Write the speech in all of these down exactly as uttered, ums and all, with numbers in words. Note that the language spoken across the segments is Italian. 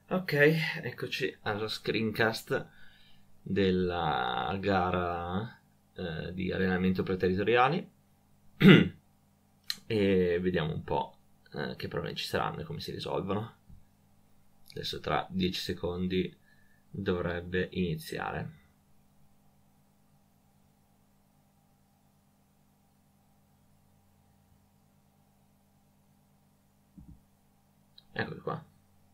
Ok, eccoci allo screencast della gara eh, di allenamento preterritoriali e vediamo un po' eh, che problemi ci saranno e come si risolvono. Adesso tra dieci secondi dovrebbe iniziare. Eccoli qua.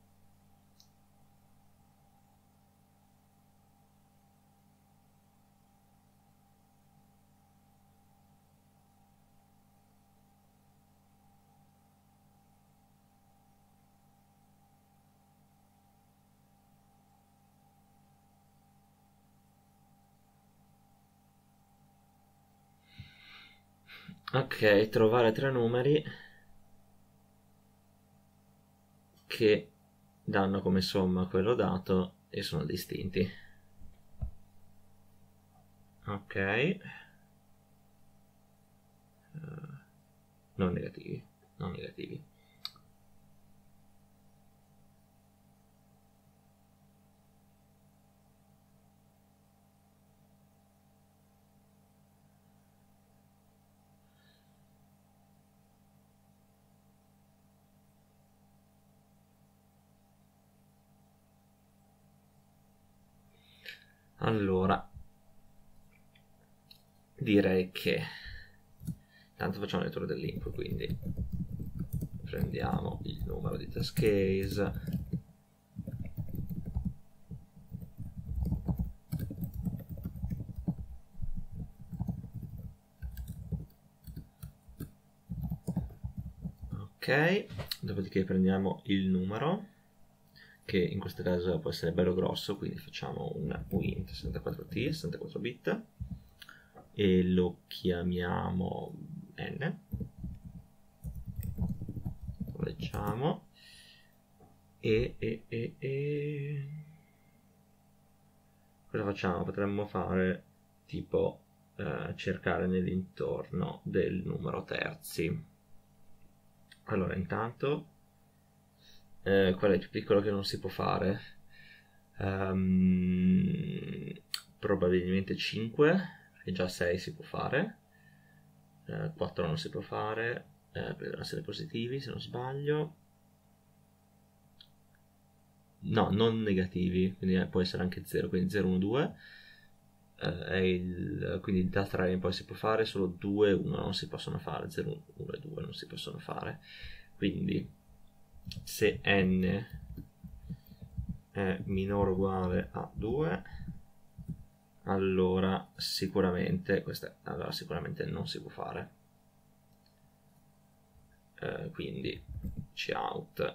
Ok, trovare tre numeri che danno come somma quello dato e sono distinti. Ok, uh, non negativi, non negativi. Allora, direi che intanto facciamo lettura dell'input, quindi prendiamo il numero di test case, ok, dopodiché prendiamo il numero, che in questo caso può essere bello grosso, quindi facciamo un uint sessantaquattro T, sessantaquattro bit, e lo chiamiamo n, lo leggiamo, e, e, e, e... cosa facciamo? Potremmo fare tipo eh, cercare nell'intorno del numero terzi. Allora, intanto eh, qual è il più piccolo che non si può fare? Um, probabilmente cinque, perché già sei si può fare, eh, quattro non si può fare, eh, perché devono essere positivi se non sbaglio. No, non negativi, quindi può essere anche zero, quindi zero, uno, due. Eh, è il, quindi da tre in poi si può fare, solo due e uno non si possono fare, zero, uno e due non si possono fare. Quindi se n è minore o uguale a due, allora sicuramente questa, allora sicuramente non si può fare. Eh, quindi cout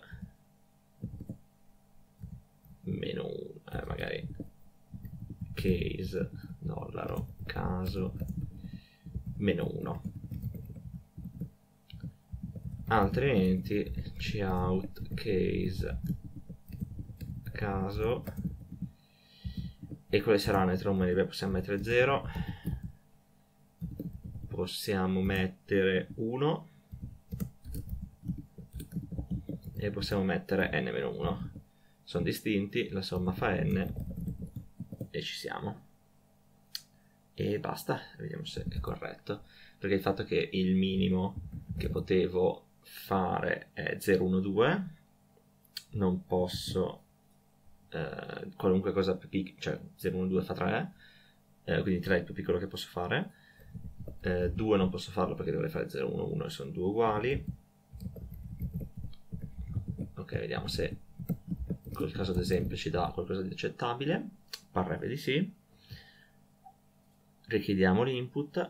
meno uno, eh, magari case dollaro caso meno uno, altrimenti cout case caso, e quali saranno i tre numeri? Beh, possiamo mettere zero, possiamo mettere uno e possiamo mettere n meno uno. Sono distinti, la somma fa n e ci siamo. E basta, vediamo se è corretto, perché il fatto che il minimo che potevo fare è zero, uno, due, non posso eh, qualunque cosa più piccola, cioè zero, uno, due fa tre, eh, quindi tre è il più piccolo che posso fare, eh, due non posso farlo perché dovrei fare zero, uno, uno e sono due uguali. Ok, vediamo se col caso d'esempio ci dà qualcosa di accettabile, parrebbe di sì. Richiediamo l'input,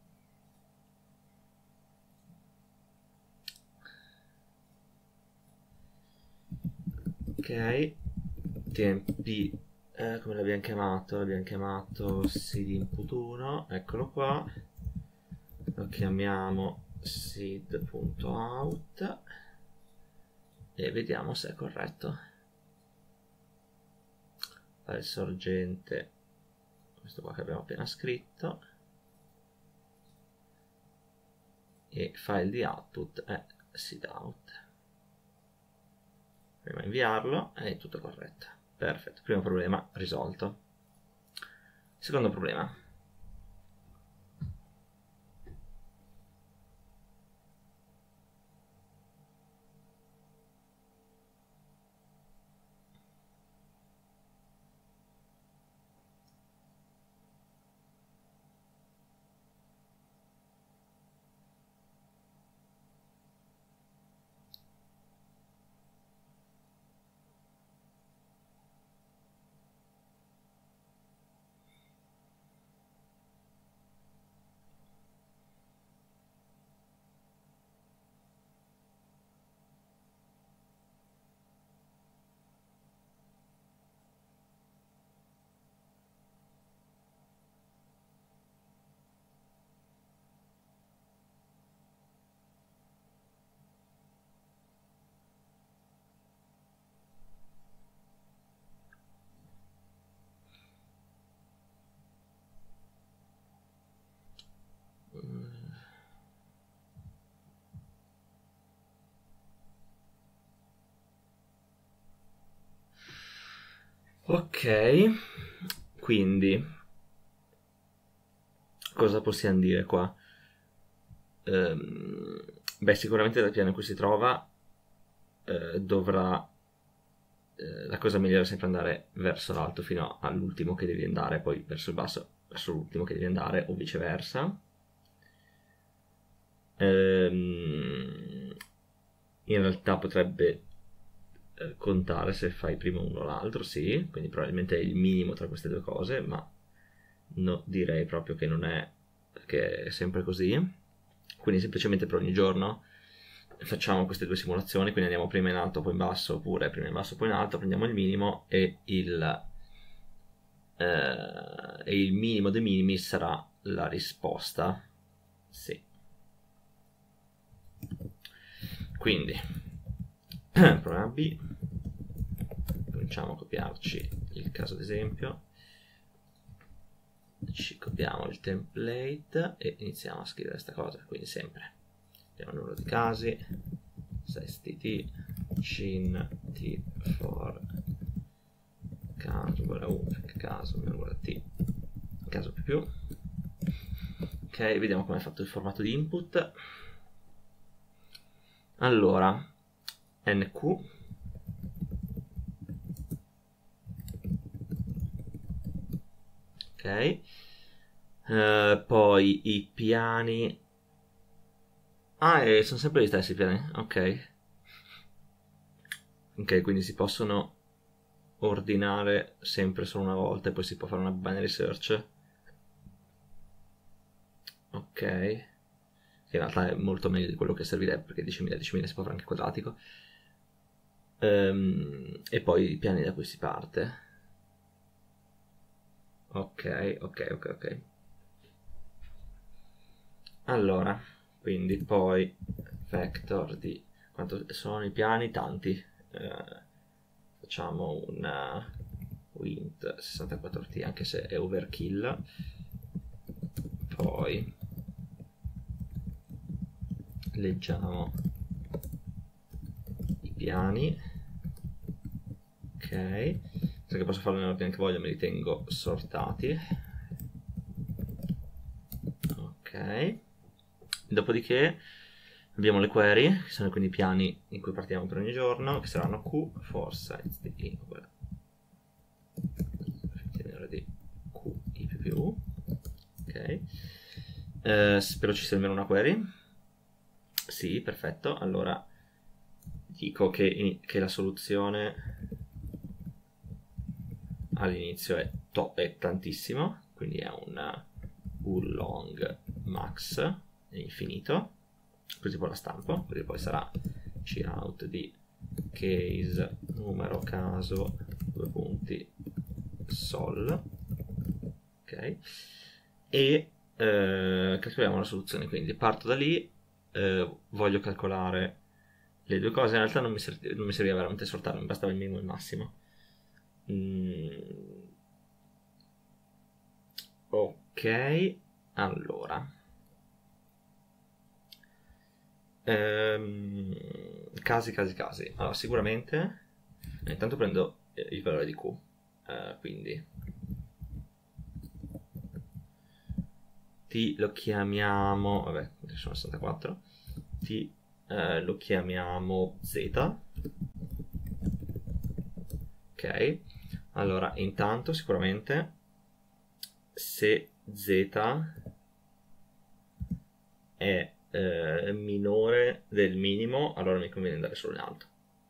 ok, tmp, eh, come l'abbiamo chiamato? L'abbiamo chiamato seed input uno, eccolo qua, lo chiamiamo seed.out e vediamo se è corretto. File sorgente, questo qua che abbiamo appena scritto, e file di output è seedout. Prima inviarlo è tutto corretto. Perfetto, primo problema risolto. Secondo problema. Ok, quindi cosa possiamo dire qua? Ehm, beh, sicuramente dal piano in cui si trova eh, dovrà eh, la cosa migliore è sempre andare verso l'alto fino all'ultimo che devi andare, poi verso il basso verso l'ultimo che devi andare, o viceversa. Ehm, in realtà potrebbe eh, contare se fai prima uno o l'altro, sì, quindi probabilmente è il minimo tra queste due cose, ma no, direi proprio che non è, che è sempre così. Quindi semplicemente per ogni giorno facciamo queste due simulazioni, quindi andiamo prima in alto poi in basso, oppure prima in basso poi in alto, prendiamo il minimo e il, eh, e il minimo dei minimi sarà la risposta. Sì. Quindi problema B, cominciamo a copiarci il caso d'esempio, ci copiamo il template e iniziamo a scrivere questa cosa, quindi sempre abbiamo il numero di casi, sest cin t for caso uguale a uno, caso meno uguale a t, caso più più. Ok, vediamo come è fatto il formato di input. Allora, nq ok, uh, poi i piani, ah, e sono sempre gli stessi piani, ok, ok, quindi si possono ordinare sempre solo una volta e poi si può fare una binary search, ok, che in realtà è molto meglio di quello che servirebbe, perché diecimila diecimila si può fare anche quadratico. Um, e poi i piani da cui si parte. Ok, ok, ok, ok. Allora, quindi poi vector di quanto sono i piani? Tanti. Eh, facciamo una int sessantaquattro t, anche se è overkill. Poi leggiamo i piani. Ok, se posso farlo nell'ordine che voglio, me li tengo sortati. Ok, dopodiché abbiamo le query, che sono quindi i piani in cui partiamo per ogni giorno, che saranno q for size di i uguale di q i più più u. Ok, eh, spero ci sia almeno una query. Sì, perfetto. Allora dico che, che la soluzione all'inizio è, è tantissimo, quindi è un ulong max è infinito, così poi la stampo, così poi sarà cout di case numero caso due punti sol, ok, e eh, calcoliamo la soluzione. Quindi parto da lì, eh, voglio calcolare le due cose. In realtà non mi, serv- non mi serviva veramente sortare, mi bastava il minimo e il massimo. mm. Ok, allora ehm, casi casi casi allora sicuramente intanto prendo eh, il valore di Q, uh, quindi T lo chiamiamo, vabbè, sono sessantaquattro, T uh, lo chiamiamo Z. Ok, allora intanto sicuramente se Z è eh, minore del minimo, allora mi conviene andare solo in alto.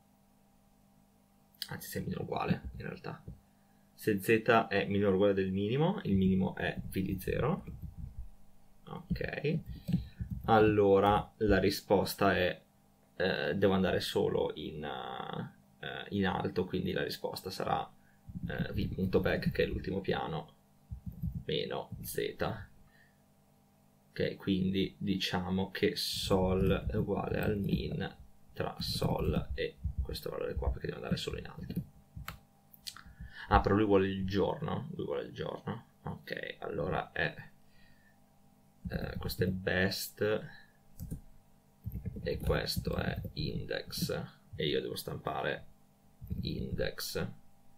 Anzi, se è minore uguale, in realtà. Se Z è minore o uguale del minimo, il minimo è V di zero. Ok. Allora la risposta è eh, devo andare solo in, uh, in alto, quindi la risposta sarà uh, v.back, che è l'ultimo piano, meno Z. Ok, quindi diciamo che sol è uguale al min tra sol e questo valore qua, perché devo andare solo in alto. Ah, però lui vuole il giorno, lui vuole il giorno. Ok, allora è eh, questo è best e questo è index, e io devo stampare index.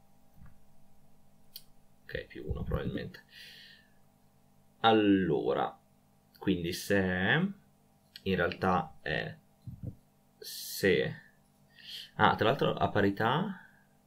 Ok, più uno probabilmente. Allora, quindi se in realtà è se ah, tra l'altro a parità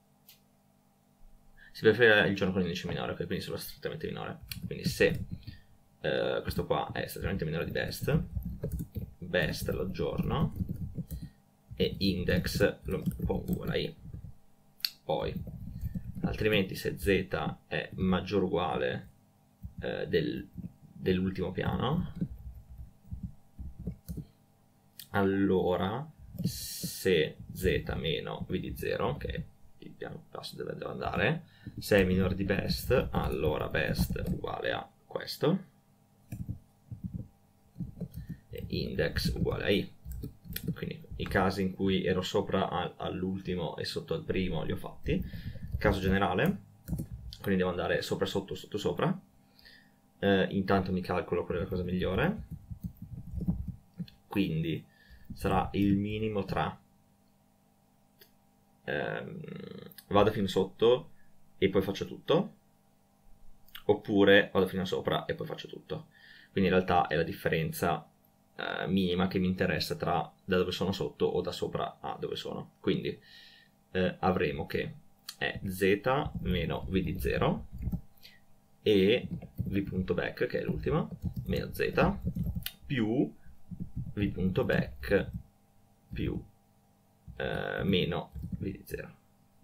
si preferisce il giorno con indice minore, okay? Quindi solo strettamente minore. Quindi se eh, questo qua è strettamente minore di best, best lo aggiorno e index lo pongo uguale a i. Poi altrimenti se z è maggiore o uguale eh, del, dell'ultimo piano, allora se z meno v di zero, che è il piano basso dove devo andare, se è minore di best, allora best uguale a questo e index uguale a i. Quindi i casi in cui ero sopra all'ultimo e sotto al primo li ho fatti. Caso generale, quindi devo andare sopra sotto sotto sopra. Eh, intanto mi calcolo quella cosa migliore, quindi sarà il minimo tra ehm, vado fino sotto e poi faccio tutto, oppure vado fino sopra e poi faccio tutto. Quindi in realtà è la differenza eh, minima che mi interessa tra da dove sono sotto o da sopra a dove sono. Quindi eh, avremo che è z meno v di zero e v.back, che è l'ultima, meno z, più v.back più eh, meno v di zero.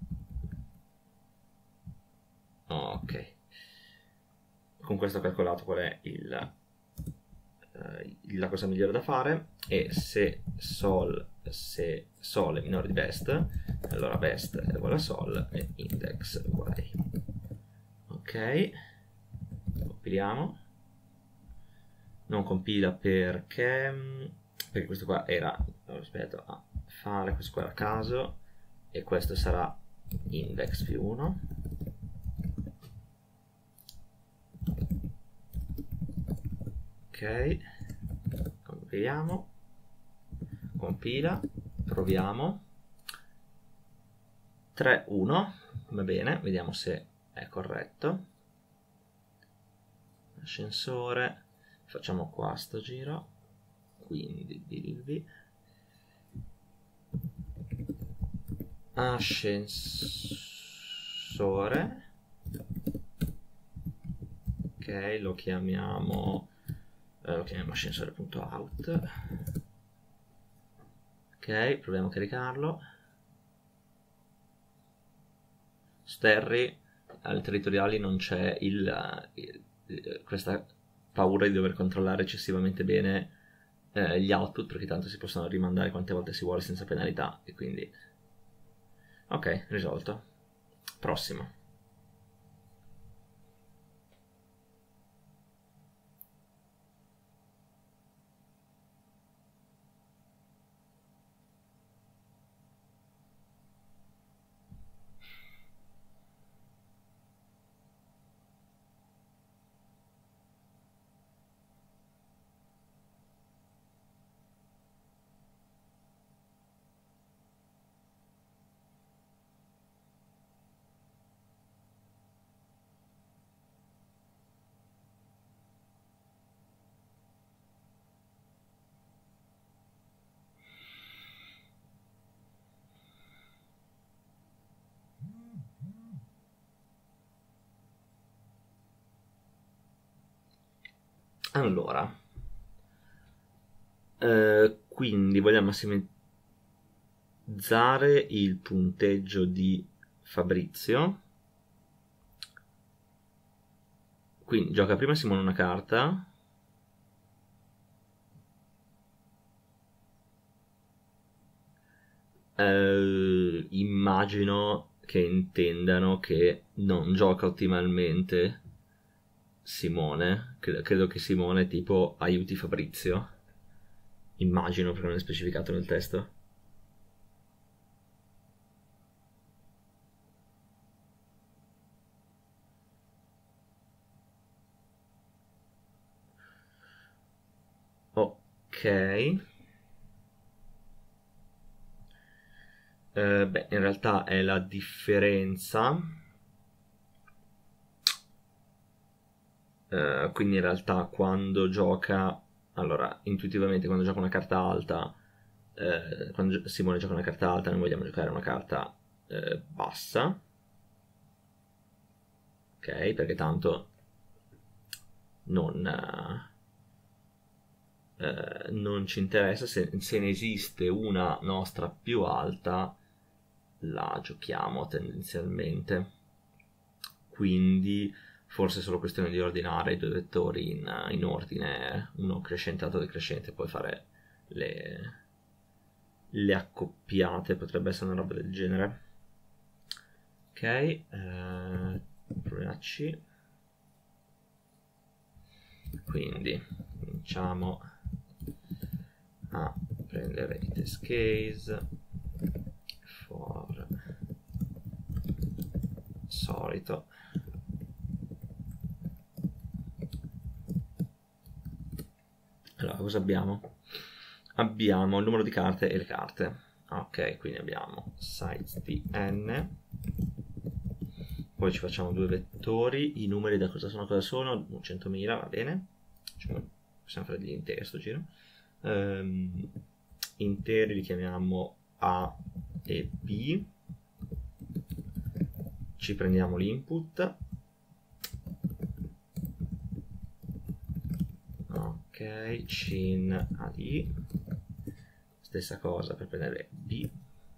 Ok, con questo ho calcolato qual è il, eh, la cosa migliore da fare, e se sol, se sol è minore di best, allora best è uguale a sol e index è uguale a i. Ok, compiliamo. Non compila perché perché questo qua era, aspetta, a fare, questo qua era a caso e questo sarà index più uno. Ok, compiliamo, compila, proviamo. Tre uno, va bene, vediamo se è corretto. Ascensore, facciamo qua sto giro, quindi bilvi ascensore, ok, lo chiamiamo eh, lo chiamiamo ascensore.out. ok, proviamo a caricarlo. Sterri, alle territoriali non c'è il, il, il, questa paura di dover controllare eccessivamente bene eh, gli output, perché tanto si possono rimandare quante volte si vuole senza penalità, e quindi ok, risolto. Prossimo. Allora, eh, quindi vogliamo massimizzare il punteggio di Fabrizio. Quindi gioca prima Simone una carta. Eh, immagino che intendano che non gioca ottimalmente Simone. Credo, credo che Simone tipo aiuti Fabrizio. Immagino, perché non è specificato nel testo. Ok. Eh, beh, in realtà è la differenza. Eh, quindi in realtà quando gioca, allora, intuitivamente quando gioca una carta alta, eh, quando gio- Simone gioca una carta alta, noi vogliamo giocare una carta eh, bassa, ok? Perché tanto non, eh, eh, non ci interessa, se, se ne esiste una nostra più alta, la giochiamo tendenzialmente. Quindi forse è solo questione di ordinare i due vettori in, in ordine, uno crescente, l'altro decrescente, poi fare le, le accoppiate, potrebbe essere una roba del genere. Ok, eh, problema C. Quindi cominciamo a prendere i test case for solito. Allora, cosa abbiamo? Abbiamo il numero di carte e le carte. Ok, quindi abbiamo size di n. Poi ci facciamo due vettori. I numeri da cosa sono? Cosa sono? centomila, va bene. Possiamo fare degli interi a sto giro. Um, interi li chiamiamo A e B. Ci prendiamo l'input. Ok, cin ad. Stessa cosa per prendere B.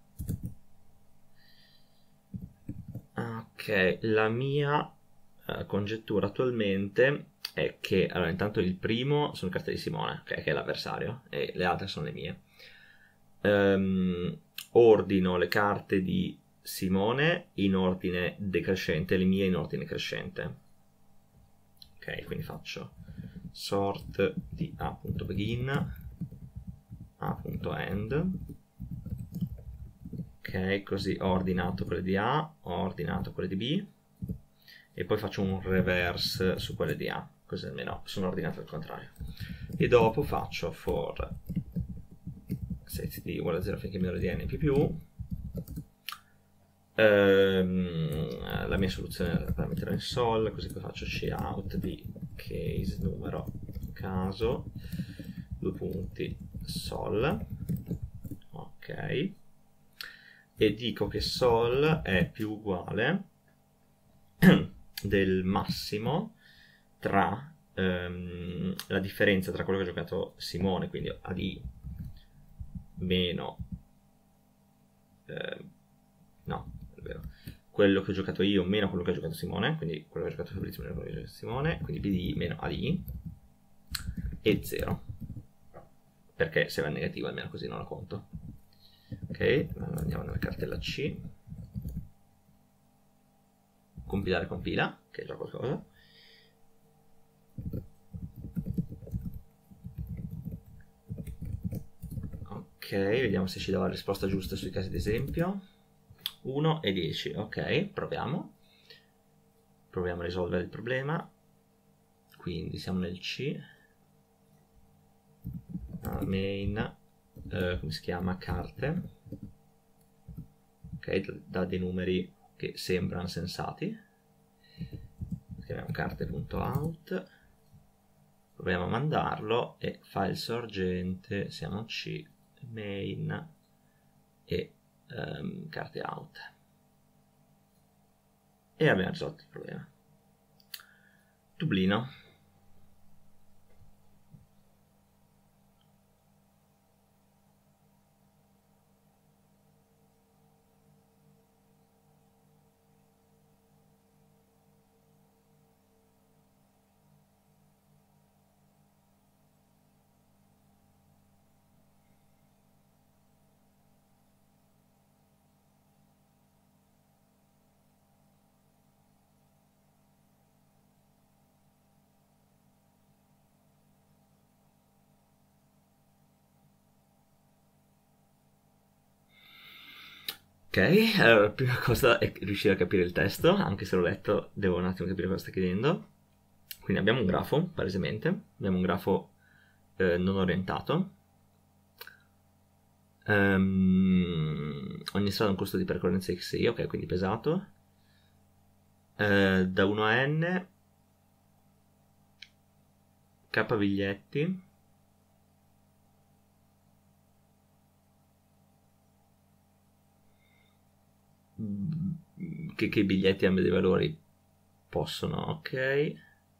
Ok, la mia eh, congettura attualmente è che, allora, intanto il primo sono carte di Simone, okay, che è l'avversario, e le altre sono le mie. Um, ordino le carte di Simone in ordine decrescente, le mie in ordine crescente. Ok, quindi faccio sort di a.begin, a.end. Ok, così ho ordinato quelle di A, ho ordinato quelle di B e poi faccio un reverse su quelle di A, così almeno sono ordinate al contrario. E dopo faccio for set di uguale a zero finché minore di n più più. Ehm, la mia soluzione la metterò in sol, così poi faccio cout di case numero caso, due punti sol, ok, e dico che sol è più uguale del massimo tra ehm, la differenza tra quello che ha giocato Simone, quindi A D meno eh, no, è vero, quello che ho giocato io meno quello che ha giocato Simone, quindi quello che ha giocato Fabrizio meno quello che ha giocato Simone, quindi B D meno A D e zero, perché se va in negativo almeno così non la conto. Ok, andiamo nella cartella C, compilare compila, che è già qualcosa. Ok, vediamo se ci dà la risposta giusta sui casi d'esempio. uno e dieci, ok, proviamo. Proviamo a risolvere il problema. Quindi siamo nel C. Uh, main, uh, come si chiama? Carte. Ok, dà dei numeri che sembrano sensati. Chiamiamo carte.out. Proviamo a mandarlo e file sorgente, siamo C, main e um, carte out. E abbiamo risolto il problema. Dublino. Ok, allora la prima cosa è riuscire a capire il testo, anche se l'ho letto devo un attimo capire cosa sta chiedendo. Quindi abbiamo un grafo, palesemente, abbiamo un grafo eh, non orientato. Um, ogni strada ha un costo di percorrenza X I, ok, quindi pesato. Uh, da uno a N, K biglietti. Che, che i biglietti hanno dei valori possono, ok.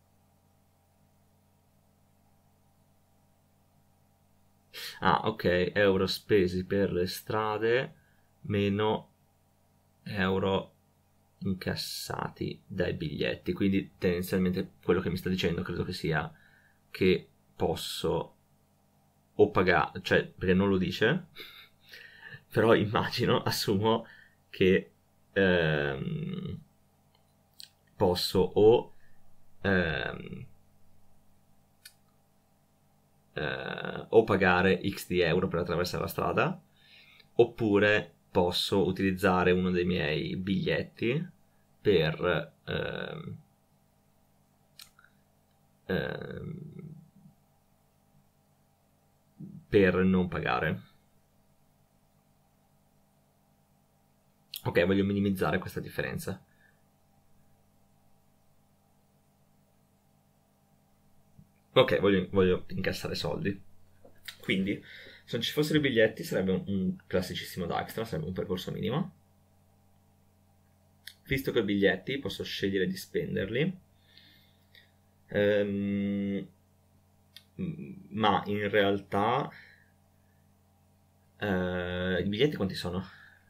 Ah, ok, euro spesi per le strade meno euro incassati dai biglietti. Quindi tendenzialmente quello che mi sta dicendo credo che sia che posso o pagare, cioè perché non lo dice, però immagino, assumo che ehm, posso o ehm, eh, o pagare X di euro per attraversare la strada, oppure posso utilizzare uno dei miei biglietti per ehm, ehm, per non pagare. Ok, voglio minimizzare questa differenza. Ok, voglio, voglio incassare soldi. Quindi, se non ci fossero i biglietti, sarebbe un, un classicissimo Dijkstra, sarebbe un percorso minimo. Visto che ho i biglietti, posso scegliere di spenderli. Ehm, ma in realtà eh, i biglietti quanti sono?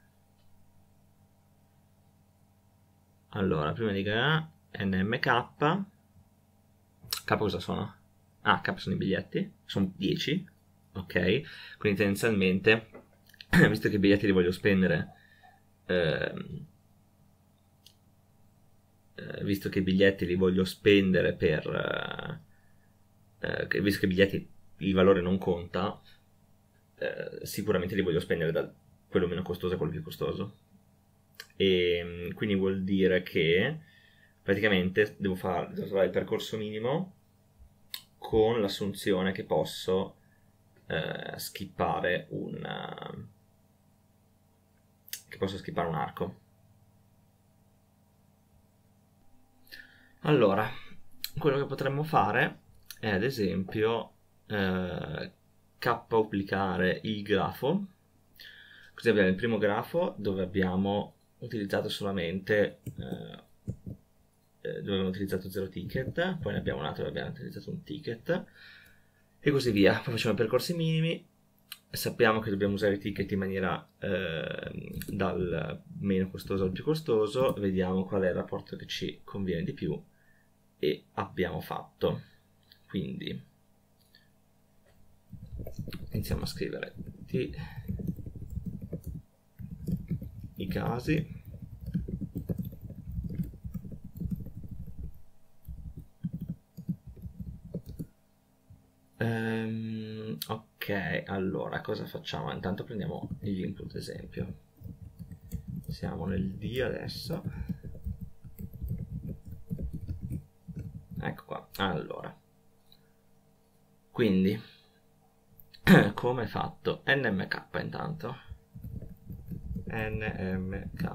Allora, prima di che N M K. K cosa sono? Ah, K sono i biglietti, sono dieci, ok? Quindi tendenzialmente, visto che i biglietti li voglio spendere, ehm, eh, visto che i biglietti li voglio spendere per, eh, eh, visto che i biglietti il valore non conta, eh, sicuramente li voglio spendere da quello meno costoso a quello più costoso. E quindi vuol dire che praticamente devo fare, devo fare il percorso minimo con l'assunzione che posso eh, skippare un che posso skippare un arco. Allora, quello che potremmo fare è ad esempio eh, k-uplicare il grafo. Così abbiamo il primo grafo dove abbiamo utilizzato solamente eh, dove abbiamo utilizzato zero ticket, poi ne abbiamo un altro dove abbiamo utilizzato un ticket e così via. Poi facciamo i percorsi minimi, sappiamo che dobbiamo usare i ticket in maniera eh, dal meno costoso al più costoso, vediamo qual è il rapporto che ci conviene di più e abbiamo fatto. Quindi iniziamo a scrivere tutti i casi. Um, ok, allora cosa facciamo? Intanto prendiamo gli input esempio. Siamo nel D adesso. Ecco qua. Allora, quindi come è fatto? N M K intanto. N M K.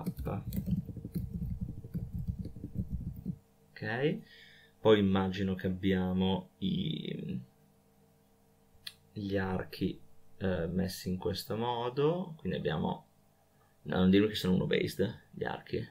Ok. Poi immagino che abbiamo i gli archi eh, messi in questo modo, quindi abbiamo, no, non dirmi che sono uno based gli archi,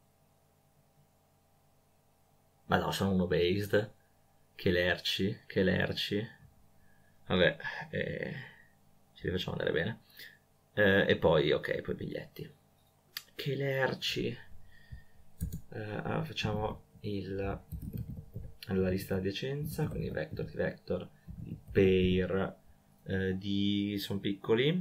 ma no, sono uno based, che lerci, che lerci, vabbè, eh, ci li facciamo andare bene, eh, e poi ok, poi biglietti, che lerci, eh, allora facciamo il la lista di adiacenza, quindi vector di vector, pair eh, di sono piccoli,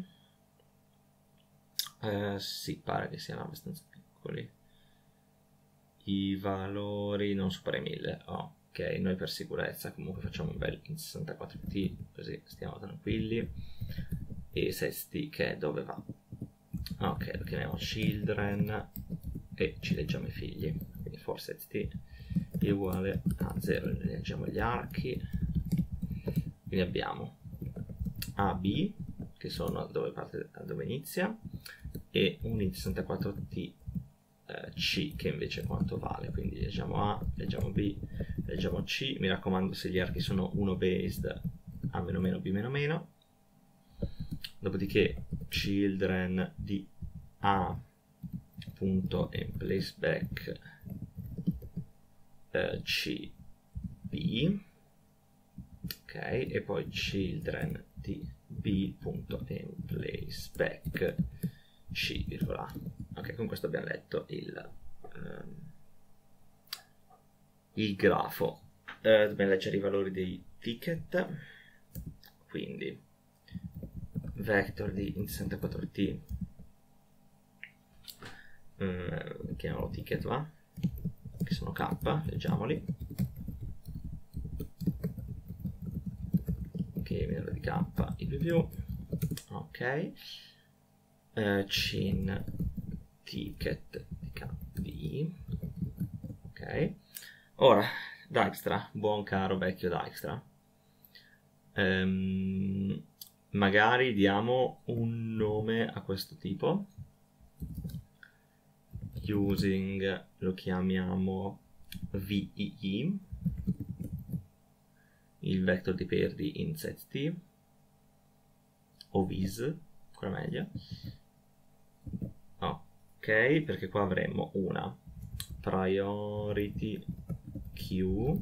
eh, sì, pare che siano abbastanza piccoli, i valori non supera i mille, ok, noi per sicurezza comunque facciamo un bel in sessantaquattro T, così stiamo tranquilli, e sesti che è dove va, Ok, lo chiamiamo children e ci leggiamo i figli, quindi for set t è uguale a zero, ne leggiamo gli archi, quindi abbiamo a, b, che sono dove parte, dove inizia, e un int sessantaquattro t eh, c, che invece è quanto vale, quindi leggiamo a, leggiamo b, leggiamo c, mi raccomando se gli archi sono uno based a meno meno b meno meno, dopodiché children di a punto emplaceback eh, c b, ok, e poi children di b.emplaceback c virgola. Ok, con questo abbiamo letto il, um, il grafo. Eh, dobbiamo leggere i valori dei ticket, quindi vector di int sessantaquattro t, um, chiamiamolo ticket, va? Che sono k, leggiamoli, che viene di k i più più, ok, uh, chin ticket di k di, ok. Ora Dijkstra, buon caro vecchio Dijkstra, um, magari diamo un nome a questo tipo, using, lo chiamiamo V I I, il vector di pair di int set t, o vis, ancora meglio, ok, perché qua avremo una priority queue,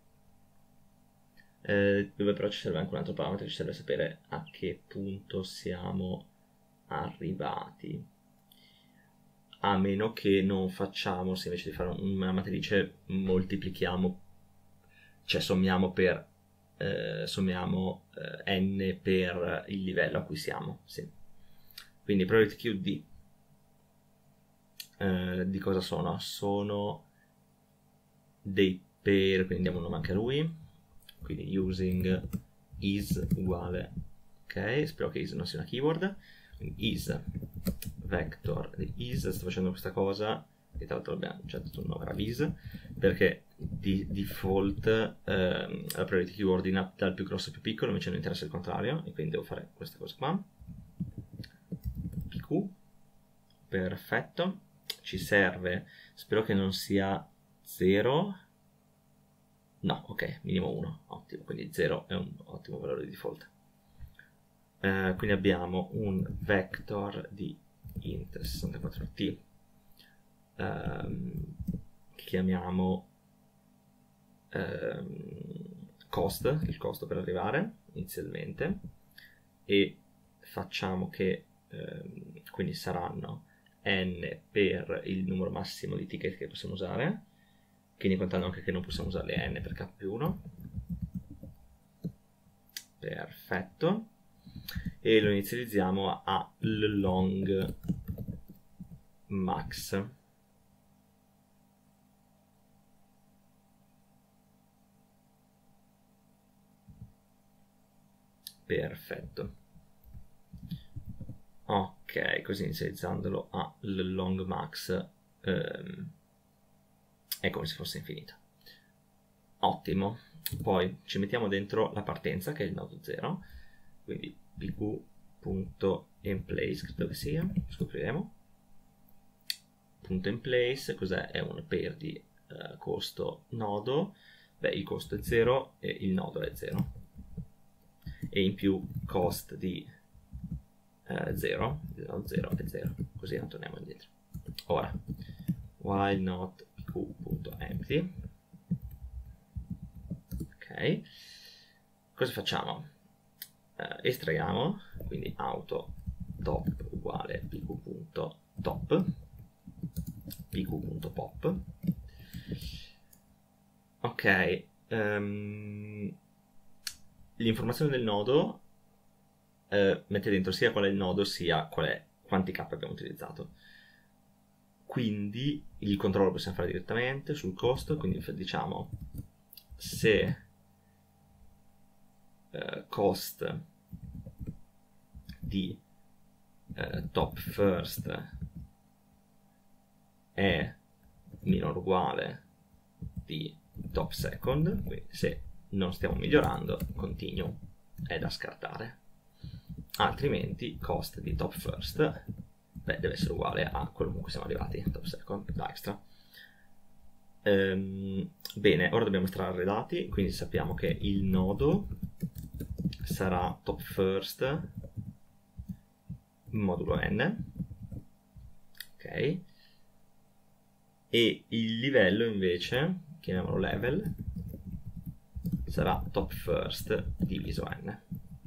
eh, dove però ci serve anche un altro parametro, ci serve sapere a che punto siamo arrivati, a meno che non facciamo, se invece di fare una matrice moltiplichiamo, cioè sommiamo per eh, sommiamo eh, n per il livello a cui siamo, sì. Quindi priority queue di eh, di cosa sono? Sono dei pair, quindi diamo un nome anche a lui, quindi using is uguale, ok, spero che is non sia una keyword, quindi is vector di is, sto facendo questa cosa e tra l'altro abbiamo già dato un nome a vis, perché di default ehm, la priority queue ordina dal più grosso al più piccolo, invece non interessa il contrario, e quindi devo fare questa cosa qua, pq, perfetto, ci serve, spero che non sia zero, no, ok, minimo uno, ottimo, quindi zero è un ottimo valore di default. Uh, quindi abbiamo un vector di int sessantaquattro t, um, che chiamiamo um, cost, il costo per arrivare inizialmente, e facciamo che um, quindi saranno n per il numero massimo di ticket che possiamo usare, quindi contando anche che non possiamo usare le n per k più uno, perfetto, e lo inizializziamo a long max, perfetto, ok, così inizializzandolo a long max ehm, è come se fosse infinito, ottimo. Poi ci mettiamo dentro la partenza che è il nodo zero, quindi pq.emplace, dove sia, scopriremo. Punto emplace, cos'è? È un pair di uh, costo nodo, beh il costo è zero e il nodo è zero, e in più cost di zero, uh, zero e zero, così non torniamo indietro. Ora, while not pq.empty, ok, cosa facciamo? Uh, estraiamo, quindi auto top uguale pq.top, pq.pop, ok, um, l'informazione del nodo uh, mette dentro sia qual è il nodo sia qual è, quanti k abbiamo utilizzato, quindi il controllo lo possiamo fare direttamente sul costo, quindi diciamo se uh, cost di eh, top first è minore o uguale di top second, quindi se non stiamo migliorando continue è da scartare, altrimenti cost di top first beh, deve essere uguale a quello con cui siamo arrivati, top second da extra. Ehm, bene, ora dobbiamo estrarre i dati, quindi sappiamo che il nodo sarà top first modulo n, ok, e il livello invece, chiamiamolo level, sarà top first diviso n.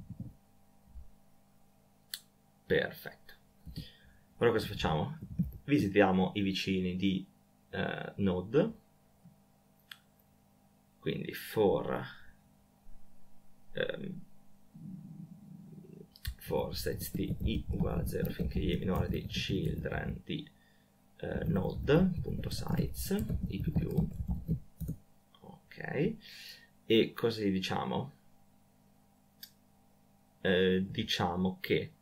Perfetto. Ora cosa facciamo? Visitiamo i vicini di uh, node, quindi for um, for set i uguale a zero finché i è minore di children di uh, node.size i più più, ok, e cosa gli diciamo? Eh, diciamo che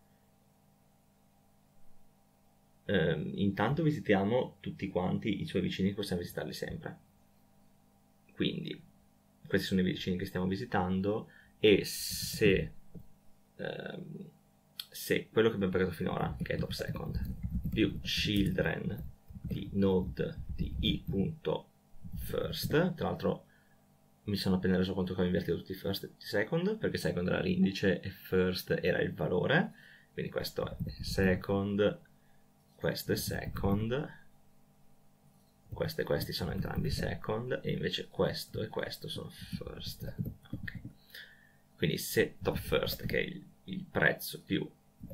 eh, intanto visitiamo tutti quanti i suoi vicini, possiamo visitarli sempre, quindi questi sono i vicini che stiamo visitando, e se ehm, se quello che abbiamo pagato finora, che è top second, più children di node di i.first, tra l'altro mi sono appena reso conto che ho invertito tutti i first e second, perché second era l'indice e first era il valore, quindi questo è second, questo è second, questo e questi sono entrambi second, e invece questo e questo sono first. Okay. Quindi se top first, che è il, il prezzo più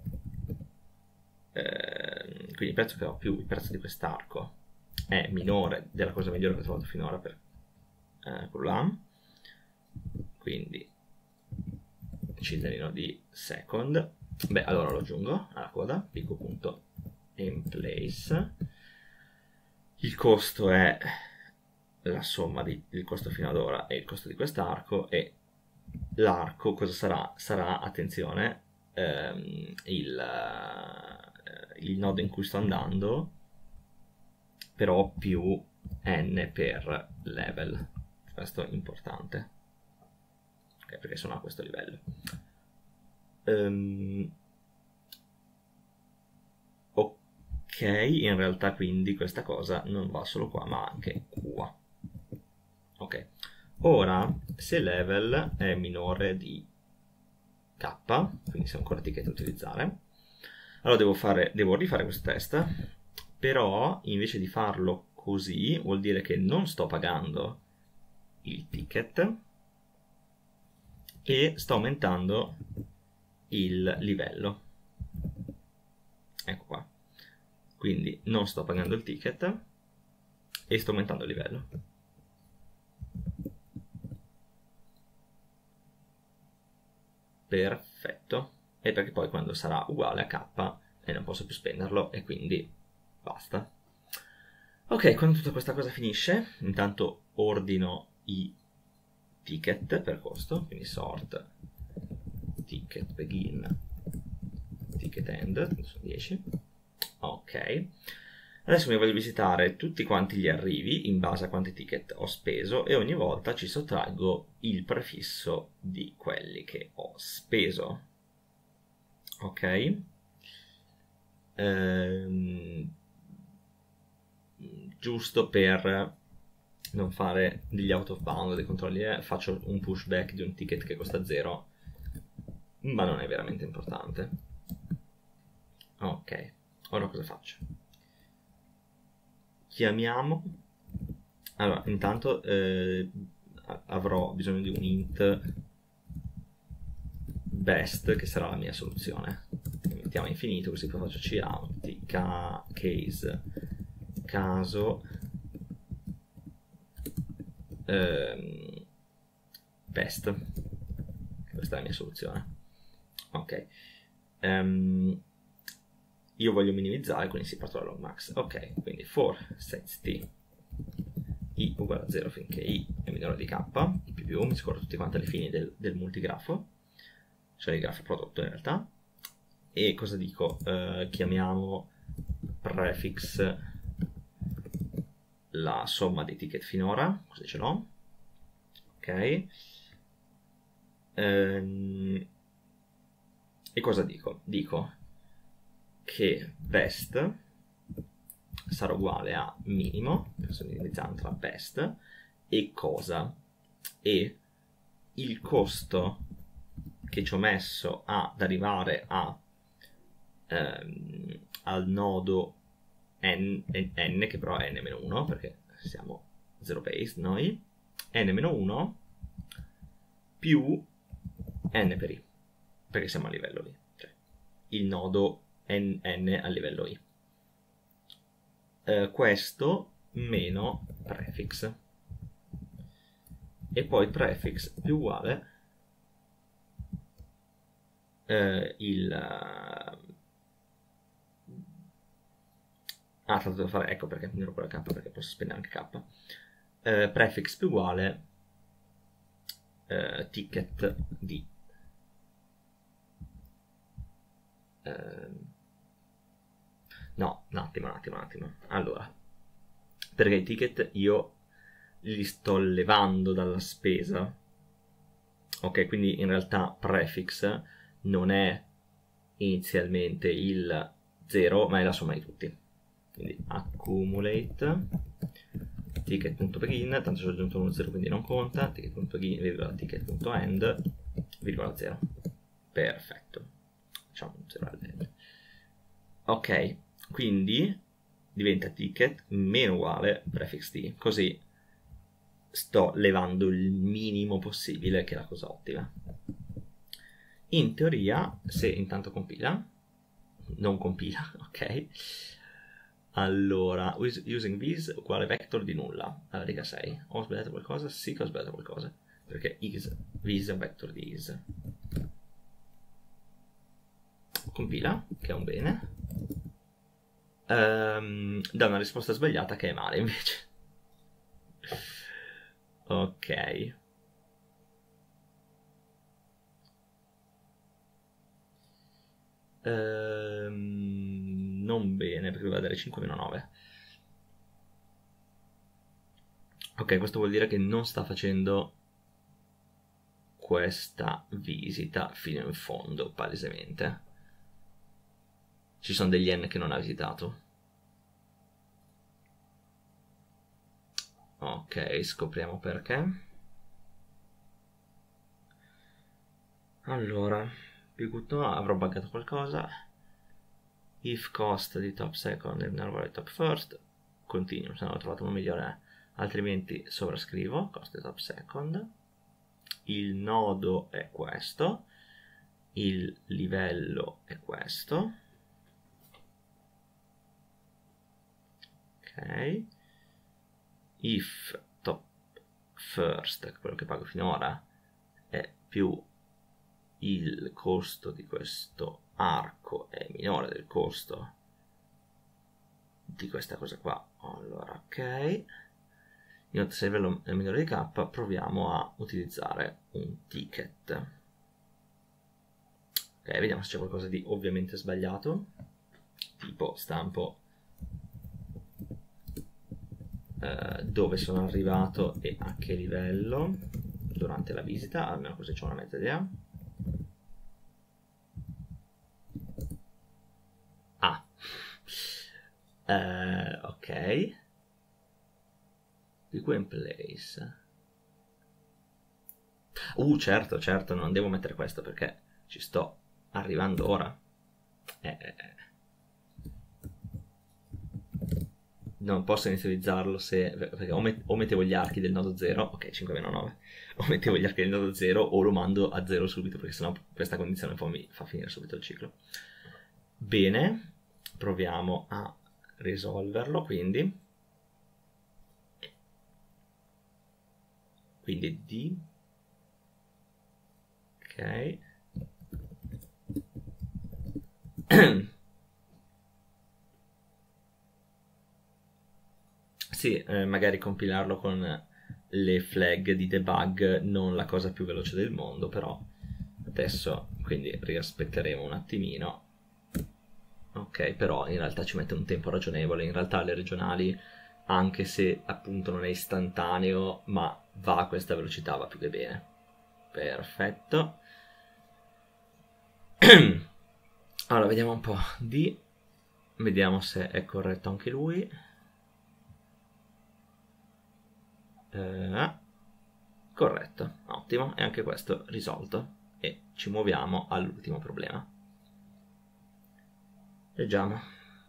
eh, quindi il prezzo che ho più il prezzo di quest'arco è minore della cosa migliore che ho trovato finora per eh, quello là, quindi cittadino di second, beh allora lo aggiungo alla coda, pico.emplace, il costo è la somma di, del costo fino ad ora e il costo di quest'arco, e l'arco cosa sarà? Sarà, attenzione, ehm, il, eh, il nodo in cui sto andando, però più n per level, questo è importante, okay, perché sono a questo livello. Um, ok, in realtà quindi questa cosa non va solo qua ma anche qua. Ok, ora se level è minore di k, quindi se ho ancora ticket da utilizzare, allora devo, fare, devo rifare questo test, però invece di farlo così vuol dire che non sto pagando il ticket e sto aumentando il livello, ecco qua, quindi non sto pagando il ticket e sto aumentando il livello. Perfetto, e perché poi quando sarà uguale a k e non posso più spenderlo e quindi basta. Ok, quando tutta questa cosa finisce, intanto ordino i ticket per costo, quindi sort ticket begin ticket end, sono dieci. Ok, adesso mi voglio visitare tutti quanti gli arrivi in base a quanti ticket ho speso e ogni volta ci sottraggo il prefisso di quelli che ho speso. Ok, ehm, giusto per non fare degli out of bound, dei controlli, eh, faccio un pushback di un ticket che costa zero, ma non è veramente importante. Ok, ora cosa faccio? Chiamiamo, allora intanto eh, avrò bisogno di un int best che sarà la mia soluzione, mettiamo infinito così poi faccio cout ca case caso ehm, best, questa è la mia soluzione. Ok, um, io voglio minimizzare, quindi si parte da long max. Ok, quindi for set i uguale a zero finché i è minore di k, i più più, mi scorro tutte quante le fini del, del multigrafo, cioè il grafo prodotto in realtà, e cosa dico? Uh, chiamiamo prefix la somma dei ticket finora, così ce l'ho. Ok. Ehm, e cosa dico? Dico che best sarà uguale a minimo, sto iniziando tra best, e cosa? E il costo che ci ho messo ad arrivare a, ehm, al nodo n, n, che però è n meno uno, perché siamo zero based noi, n meno uno più n per i, perché siamo a livello i, cioè il nodo n, n a livello i. Uh, questo meno prefix, e poi prefix più uguale uh, il uh... ah, tanto devo fare, ecco perché mi ero con la k, perché posso spendere anche k. Uh, prefix più uguale uh, ticket di uh, no, un attimo, un attimo, un attimo. Allora, perché i ticket io li sto levando dalla spesa. Ok, quindi in realtà prefix non è inizialmente il zero, ma è la somma di tutti. Quindi accumulate ticket.begin, tanto ci ho aggiunto uno zero quindi non conta, ticket.begin, virgola, ticket.end, virgola zero. Perfetto. Facciamo un zero all'end. Ok, quindi diventa ticket meno uguale prefix t, così sto levando il minimo possibile, che è la cosa ottima. In teoria, se intanto compila, non compila, ok? Allora, using this uguale vector di nulla, alla riga sei. Ho sbagliato qualcosa? Sì che ho sbagliato qualcosa, perché is, this è un vector di is. Compila, che è un bene. Um, dà una risposta sbagliata che è male invece. Ok. Um, non bene, perché doveva dare cinque meno nove. Ok, questo vuol dire che non sta facendo questa visita fino in fondo, palesemente. Ci sono degli n che non ha visitato. Ok, scopriamo perché. Allora, più no, avrò buggato qualcosa. If cost di top second e interval di top first, continuo, se no ho trovato uno migliore, altrimenti sovrascrivo cost di top second. Il nodo è questo, il livello è questo. Ok. If top first, quello che pago finora, è più il costo di questo arco è minore del costo di questa cosa qua. Allora, ok. Inoltre, se il livello è minore di k, proviamo a utilizzare un ticket. Ok, vediamo se c'è qualcosa di ovviamente sbagliato. Tipo stampo Uh, dove sono arrivato e a che livello durante la visita, almeno così c'ho una mezza idea. Ah, uh, ok. Pick in place. Uh, certo, certo, non devo mettere questo perché ci sto arrivando ora. Eh, eh. Non posso inizializzarlo se, perché o, met, o mettevo gli archi del nodo zero, ok, cinque meno nove, o mettevo gli archi del nodo zero o lo mando a zero subito, perché sennò questa condizione poi mi fa finire subito il ciclo. Bene, proviamo a risolverlo, quindi. Quindi D. Ok. Sì, eh, magari compilarlo con le flag di debug, non la cosa più veloce del mondo, però adesso quindi riaspetteremo un attimino ok, però in realtà ci mette un tempo ragionevole. In realtà le regionali, anche se appunto non è istantaneo, ma va a questa velocità, va più che bene. Perfetto. Allora, vediamo un po' di... Vediamo se è corretto anche lui. Eh, corretto, ottimo. E anche questo risolto. E ci muoviamo all'ultimo problema. Leggiamo.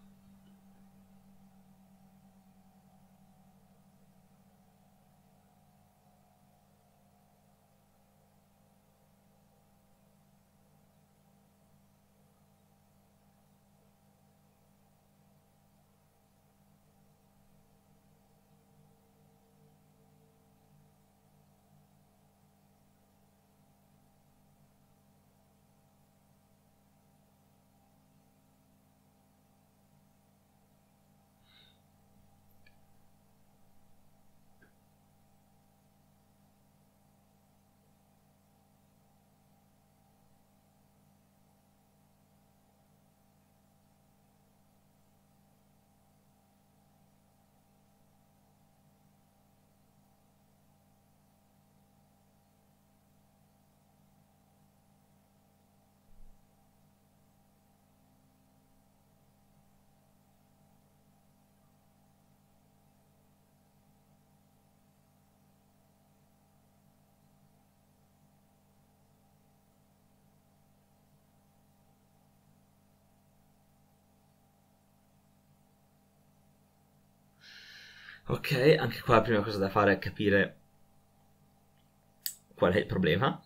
Ok, anche qua la prima cosa da fare è capire qual è il problema.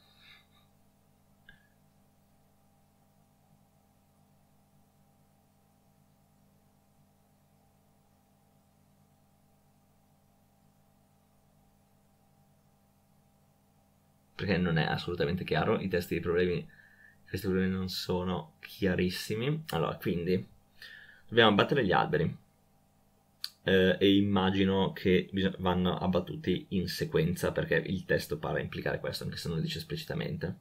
Perché non è assolutamente chiaro, i testi dei problemi, questi problemi non sono chiarissimi. Allora, quindi dobbiamo abbattere gli alberi eh, e immagino che bisog- vanno abbattuti in sequenza, perché il testo pare implicare questo, anche se non lo dice esplicitamente.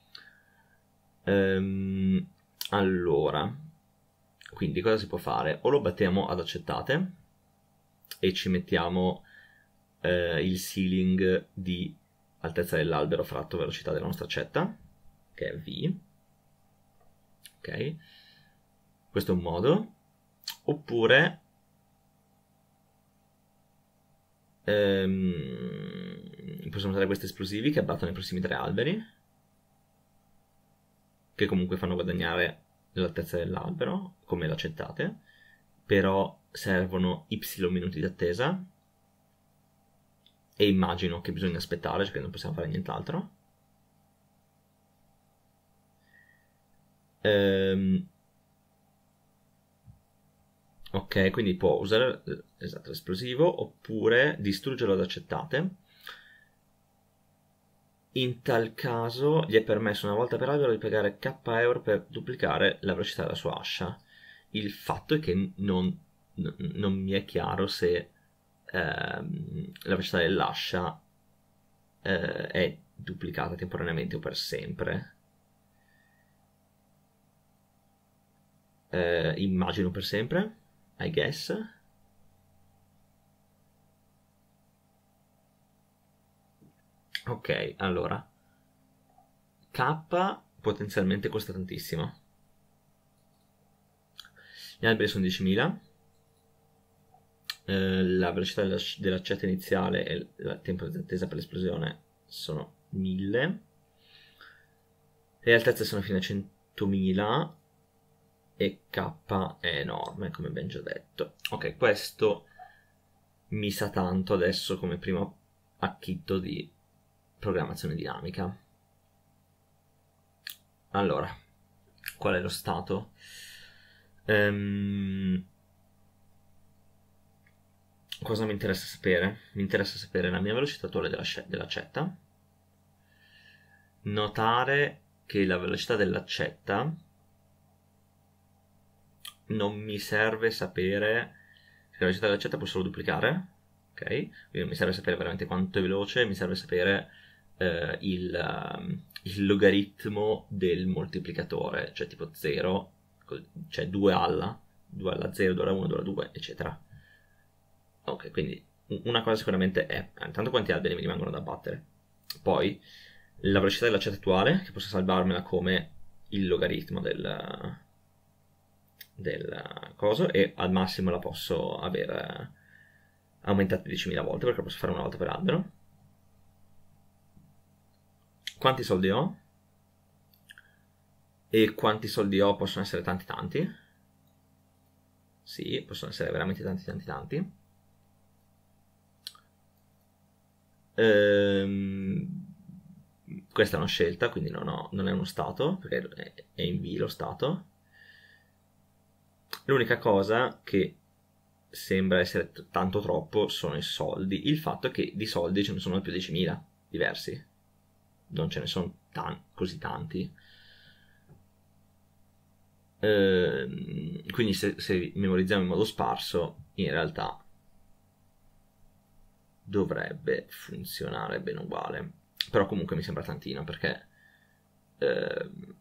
Ehm, allora, quindi cosa si può fare? O lo battiamo ad accettate e ci mettiamo eh, il ceiling di altezza dell'albero fratto velocità della nostra accetta, che è V. Ok, questo è un modo. Oppure ehm, possiamo usare questi esplosivi che abbattono i prossimi tre alberi, che comunque fanno guadagnare l'altezza dell'albero, come l'accettate, però servono y minuti di attesa, e immagino che bisogna aspettare, cioè che non possiamo fare nient'altro. Ehm, ok, quindi può usare esatto, l'esplosivo oppure distruggerlo ad accettate. In tal caso gli è permesso una volta per albero di pagare k euro per duplicare la velocità della sua ascia. Il fatto è che non, n- non mi è chiaro se ehm, la velocità dell'ascia eh, è duplicata temporaneamente o per sempre. Eh, immagino per sempre, I guess. Ok, allora. K potenzialmente costa tantissimo. Gli alberi sono diecimila. Eh, la velocità dell'accetta iniziale e il tempo di attesa per l'esplosione sono mille. Le altezze sono fino a centomila e K è enorme, come ben già detto. Ok, questo mi sa tanto adesso come primo acchitto di programmazione dinamica. Allora, qual è lo stato? Ehm, cosa mi interessa sapere? Mi interessa sapere la mia velocità attuale della, dell'accetta. Notare che la velocità dell'accetta non mi serve sapere che la velocità dell'accetta può solo duplicare, ok? Quindi non mi serve sapere veramente quanto è veloce, mi serve sapere eh, il, um, il logaritmo del moltiplicatore, cioè tipo zero cioè due alla, due alla zero, due alla uno, due alla due, eccetera. Ok, quindi una cosa sicuramente è intanto quanti alberi mi rimangono da battere, poi la velocità dell'accetta attuale, che posso salvarmela come il logaritmo del, del coso, e al massimo la posso aver aumentata diecimila volte, perché la posso fare una volta per albero. Quanti soldi ho? E quanti soldi ho possono essere tanti tanti. Sì, possono essere veramente tanti tanti tanti. Ehm, questa è una scelta, quindi non, ho, non è uno stato, perché è in V lo stato. L'unica cosa che sembra essere t- tanto troppo sono i soldi. Il fatto è che di soldi ce ne sono più di diecimila diversi. Non ce ne sono tan- così tanti. Ehm, quindi se, se memorizziamo in modo sparso, in realtà dovrebbe funzionare bene uguale. Però comunque mi sembra tantino, perché ehm,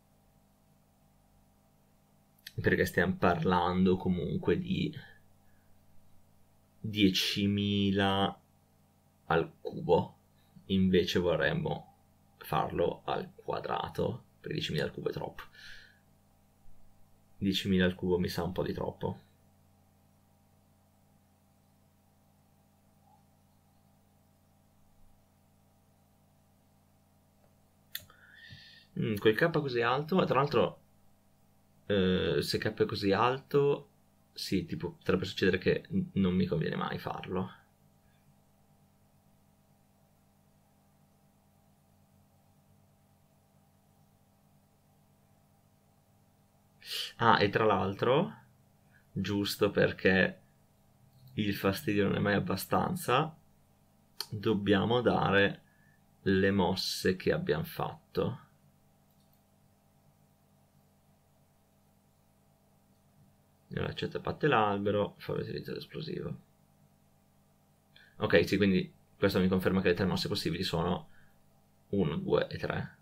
perché stiamo parlando comunque di diecimila al cubo, invece vorremmo farlo al quadrato, perché diecimila al cubo è troppo. diecimila al cubo mi sa un po' di troppo. Mm, quel K così alto, tra l'altro eh, se K è così alto, sì, tipo potrebbe succedere che n- non mi conviene mai farlo. Ah, e tra l'altro, giusto perché il fastidio non è mai abbastanza, dobbiamo dare le mosse che abbiamo fatto. L'accetta batte l'albero, fa utilizzare l'esplosivo. Ok, sì, quindi questo mi conferma che le tre mosse possibili sono uno, due e tre.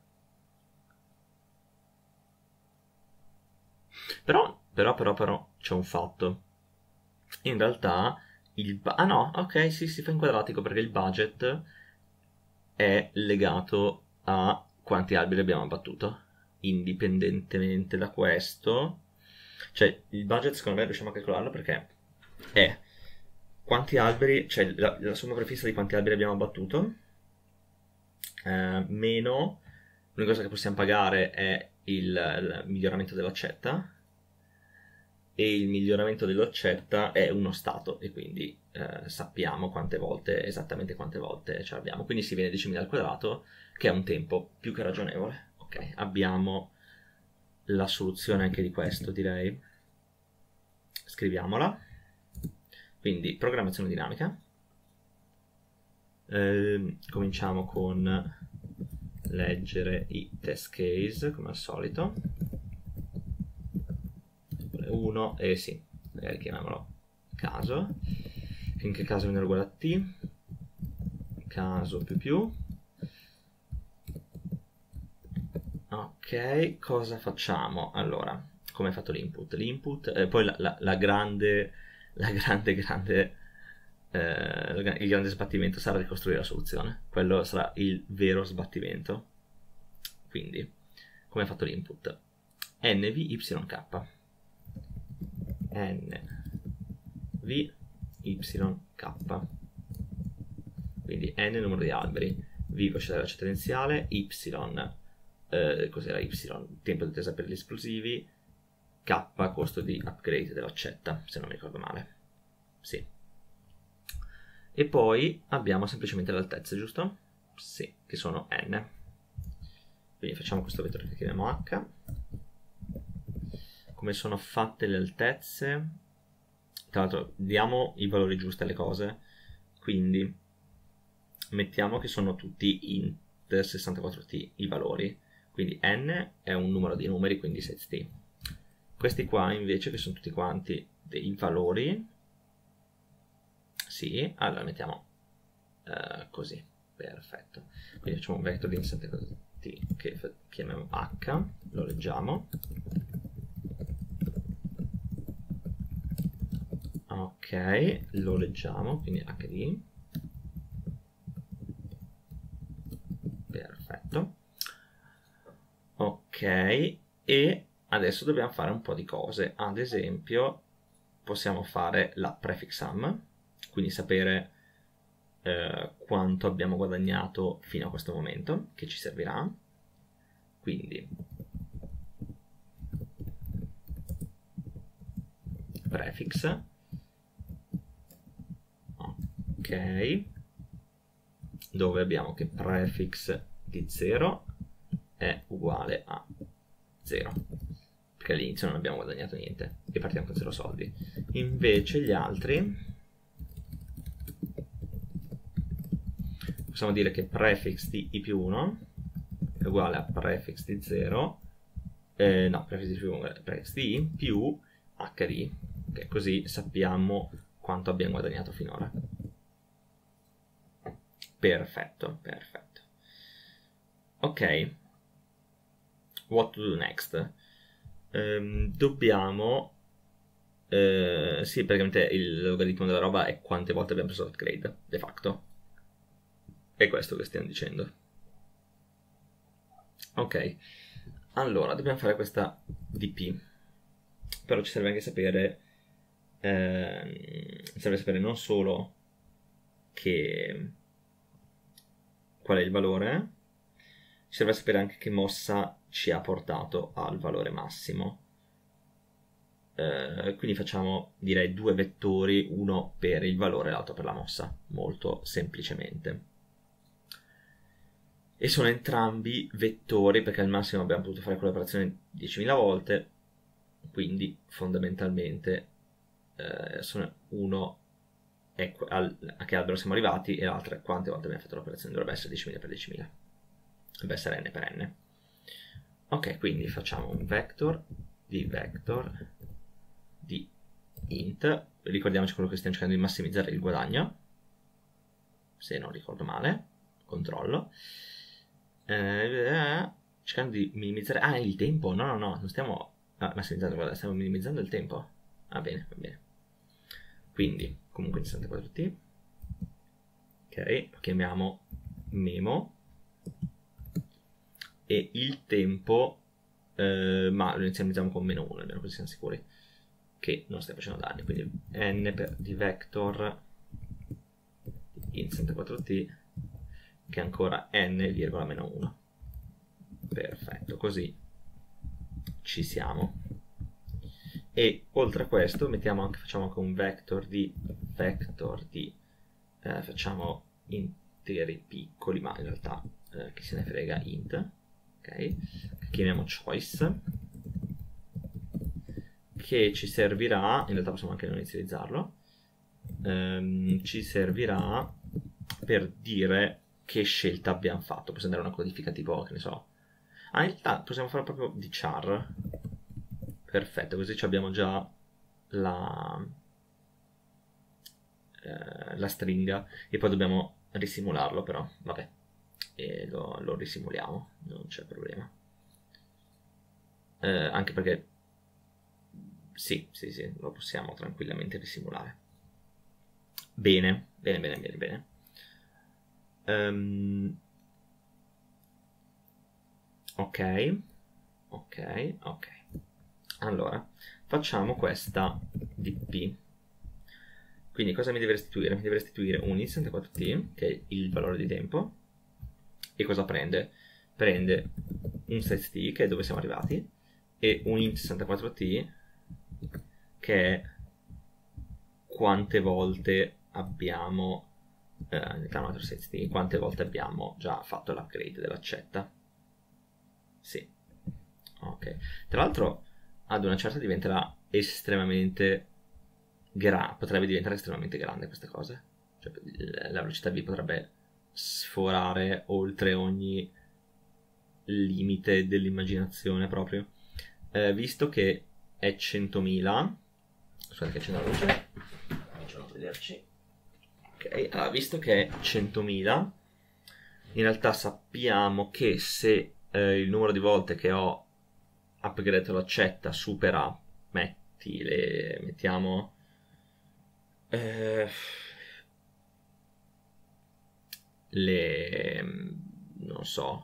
Però, però, però, però, c'è un fatto. In realtà, il... bu- ah no, ok, sì, si fa in quadratico perché il budget è legato a quanti alberi abbiamo abbattuto. Indipendentemente da questo, cioè il budget secondo me riusciamo a calcolarlo perché è quanti alberi, cioè la, la somma prefissa di quanti alberi abbiamo abbattuto, eh, meno l'unica cosa che possiamo pagare è il, il miglioramento dell'accetta, e il miglioramento dell'accetta è uno stato, e quindi eh, sappiamo quante volte, esattamente quante volte ce l'abbiamo, quindi si viene diecimila al quadrato, che è un tempo più che ragionevole. Ok, abbiamo la soluzione anche di questo, direi. Scriviamola. Quindi programmazione dinamica. Eh, cominciamo con leggere i test case come al solito. uno e sì, magari chiamiamolo caso. Finché caso viene uguale a t, caso più più. Ok, cosa facciamo? Allora, come è fatto l'input? L'input, eh, poi la, la, la grande, la grande, grande, eh, il grande sbattimento sarà ricostruire la soluzione. Quello sarà il vero sbattimento. Quindi, come è fatto l'input? nvyk. nvyk. Quindi n numero di alberi, v velocità della velocità iniziale, y eh, cos'era y? Tempo di attesa per gli esplosivi, k costo di upgrade dell'accetta, se non mi ricordo male. Sì. E poi abbiamo semplicemente le altezze, giusto? Sì, che sono n. Quindi facciamo questo vettore che chiamiamo h. Come sono fatte le altezze? Tra l'altro diamo i valori giusti alle cose, quindi mettiamo che sono tutti int sessantaquattro t i valori, quindi n è un numero di numeri, quindi set t. Questi qua invece, che sono tutti quanti dei valori, sì, allora mettiamo uh, così, perfetto. Quindi facciamo un vector di sessantaquattro t che chiamiamo h, lo leggiamo, Ok, lo leggiamo, quindi H D. Perfetto. Ok, e adesso dobbiamo fare un po' di cose. Ad esempio, possiamo fare la prefix sum, quindi sapere eh, quanto abbiamo guadagnato fino a questo momento, che ci servirà. Quindi prefix, ok, dove abbiamo che prefix di zero è uguale a zero, perché all'inizio non abbiamo guadagnato niente e partiamo con zero soldi. Invece gli altri possiamo dire che prefix di i più uno è uguale a prefix di zero, eh, no, prefix di più uno è prefix di i più hd, okay, così sappiamo quanto abbiamo guadagnato finora. Perfetto, perfetto. Ok, what to do next? Um, dobbiamo uh, sì, praticamente il logaritmo della roba è quante volte abbiamo preso l'upgrade de facto, è questo che stiamo dicendo. Ok, allora dobbiamo fare questa dp, però ci serve anche sapere eh, serve sapere non solo che qual è il valore, ci serve sapere anche che mossa ci ha portato al valore massimo. Eh, quindi facciamo, direi, due vettori, uno per il valore e l'altro per la mossa, molto semplicemente. E sono entrambi vettori perché al massimo abbiamo potuto fare quell'operazione diecimila volte, quindi fondamentalmente eh, sono uno è al, a che albero siamo arrivati e l'altro è quante volte abbiamo fatto l'operazione, dovrebbe essere diecimila per diecimila, dovrebbe essere n per n. Ok, quindi facciamo un vector di vector di int, ricordiamoci quello che stiamo cercando di massimizzare il guadagno, se non ricordo male, controllo, eh, cercando di minimizzare, ah, il tempo, no no no, non stiamo ah, massimizzando, guarda, stiamo minimizzando il tempo, ah bene, va bene, quindi comunque in sessantaquattro t, ok, lo chiamiamo memo, e il tempo eh, ma lo inizializziamo con meno uno, almeno così siamo sicuri che non stia facendo danni, quindi n per di vector in sessantaquattro t che è ancora n virgola meno uno. Perfetto, così ci siamo. E oltre a questo mettiamo anche, facciamo anche un vector di vector di eh, facciamo interi piccoli, ma in realtà eh, chi se ne frega, int, ok, che chiamiamo choice, che ci servirà, in realtà possiamo anche non inizializzarlo, ehm, ci servirà per dire che scelta abbiamo fatto. Possiamo dare una codifica tipo, che ne so, ah, in realtà possiamo fare proprio di char. Perfetto, così abbiamo già la, eh, la stringa e poi dobbiamo risimularlo, però vabbè, e lo, lo risimuliamo, non c'è problema, eh, anche perché sì, sì, sì, lo possiamo tranquillamente risimulare. Bene, bene, bene, bene, bene. Um, ok, ok, ok. Allora, facciamo questa dp. Quindi cosa mi deve restituire? Mi deve restituire un int sessantaquattro t, che è il valore di tempo. E cosa prende? Prende un set t, che è dove siamo arrivati, e un int sessantaquattro t, che è quante volte abbiamo eh, un altro set t, quante volte abbiamo già fatto l'upgrade dell'accetta. Sì, ok. Tra l'altro ad una certa diventerà estremamente grande, potrebbe diventare estremamente grande questa cosa, cioè la velocità V potrebbe sforare oltre ogni limite dell'immaginazione proprio, eh, visto che è centomila. Scusate che accendo la luce, cominciamo a vederci. Ok, allora, visto che è centomila, in realtà sappiamo che se eh, il numero di volte che ho upgradato l'accetta supera, metti le, mettiamo eh, le non so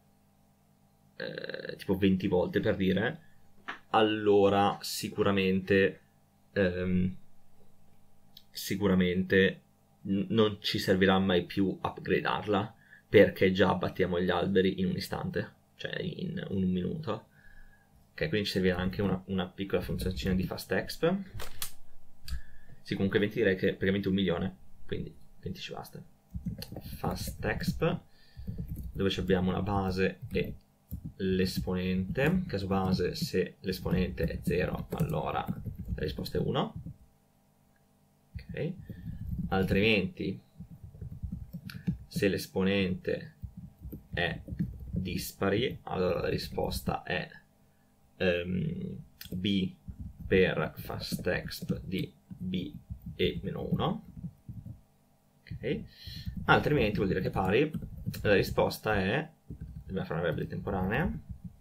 eh, tipo venti volte per dire, allora sicuramente ehm, sicuramente n- non ci servirà mai più upgradarla, perché già abbattiamo gli alberi in un istante, cioè in un minuto. Ok, quindi ci servirà anche una, una piccola funzioncina di fast exp. Sì, comunque venti direi che praticamente un milione, quindi venti ci basta. Fast exp, dove abbiamo una base e l'esponente. Caso base, se l'esponente è zero, allora la risposta è uno. Ok, altrimenti se l'esponente è dispari, allora la risposta è um, b per fast exp di b e meno uno. Ok, altrimenti vuol dire che pari, la risposta è, dobbiamo fare una variabile temporanea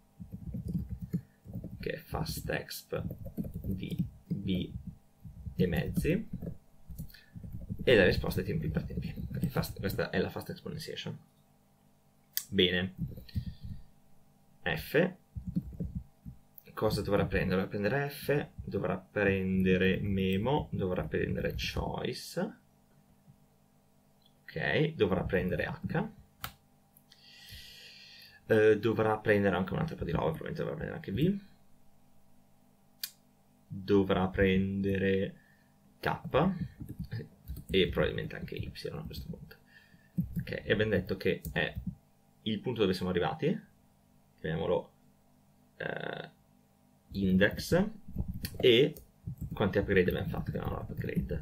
che è fast exp di b e mezzi, e la risposta è tempi per tempi. Fast, questa è la fast exponentiation. Bene, f cosa dovrà prendere? Dovrà prendere f, dovrà prendere memo, dovrà prendere choice, ok, dovrà prendere h, eh, dovrà prendere anche un'altra po' di roba, probabilmente dovrà prendere anche v, dovrà prendere k e probabilmente anche y a questo punto. Ok, e abbiamo detto che è il punto dove siamo arrivati, chiamiamolo eh, index, e quanti upgrade abbiamo fatto, chiamiamolo upgrade.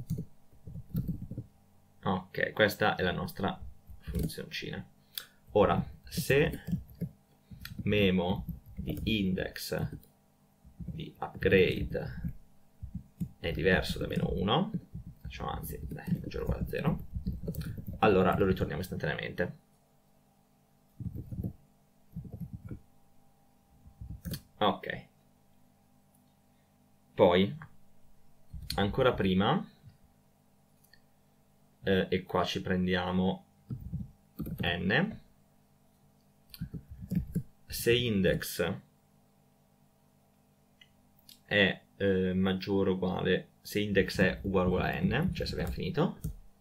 Ok, questa è la nostra funzioncina. Ora, se memo di index di upgrade è diverso da meno uno, facciamo anzi, dai, maggiore o uguale a zero, allora lo ritorniamo istantaneamente. Ok, poi ancora prima, eh, e qua ci prendiamo n, se index è eh, maggiore o uguale, se index è uguale o uguale a n, cioè se abbiamo finito,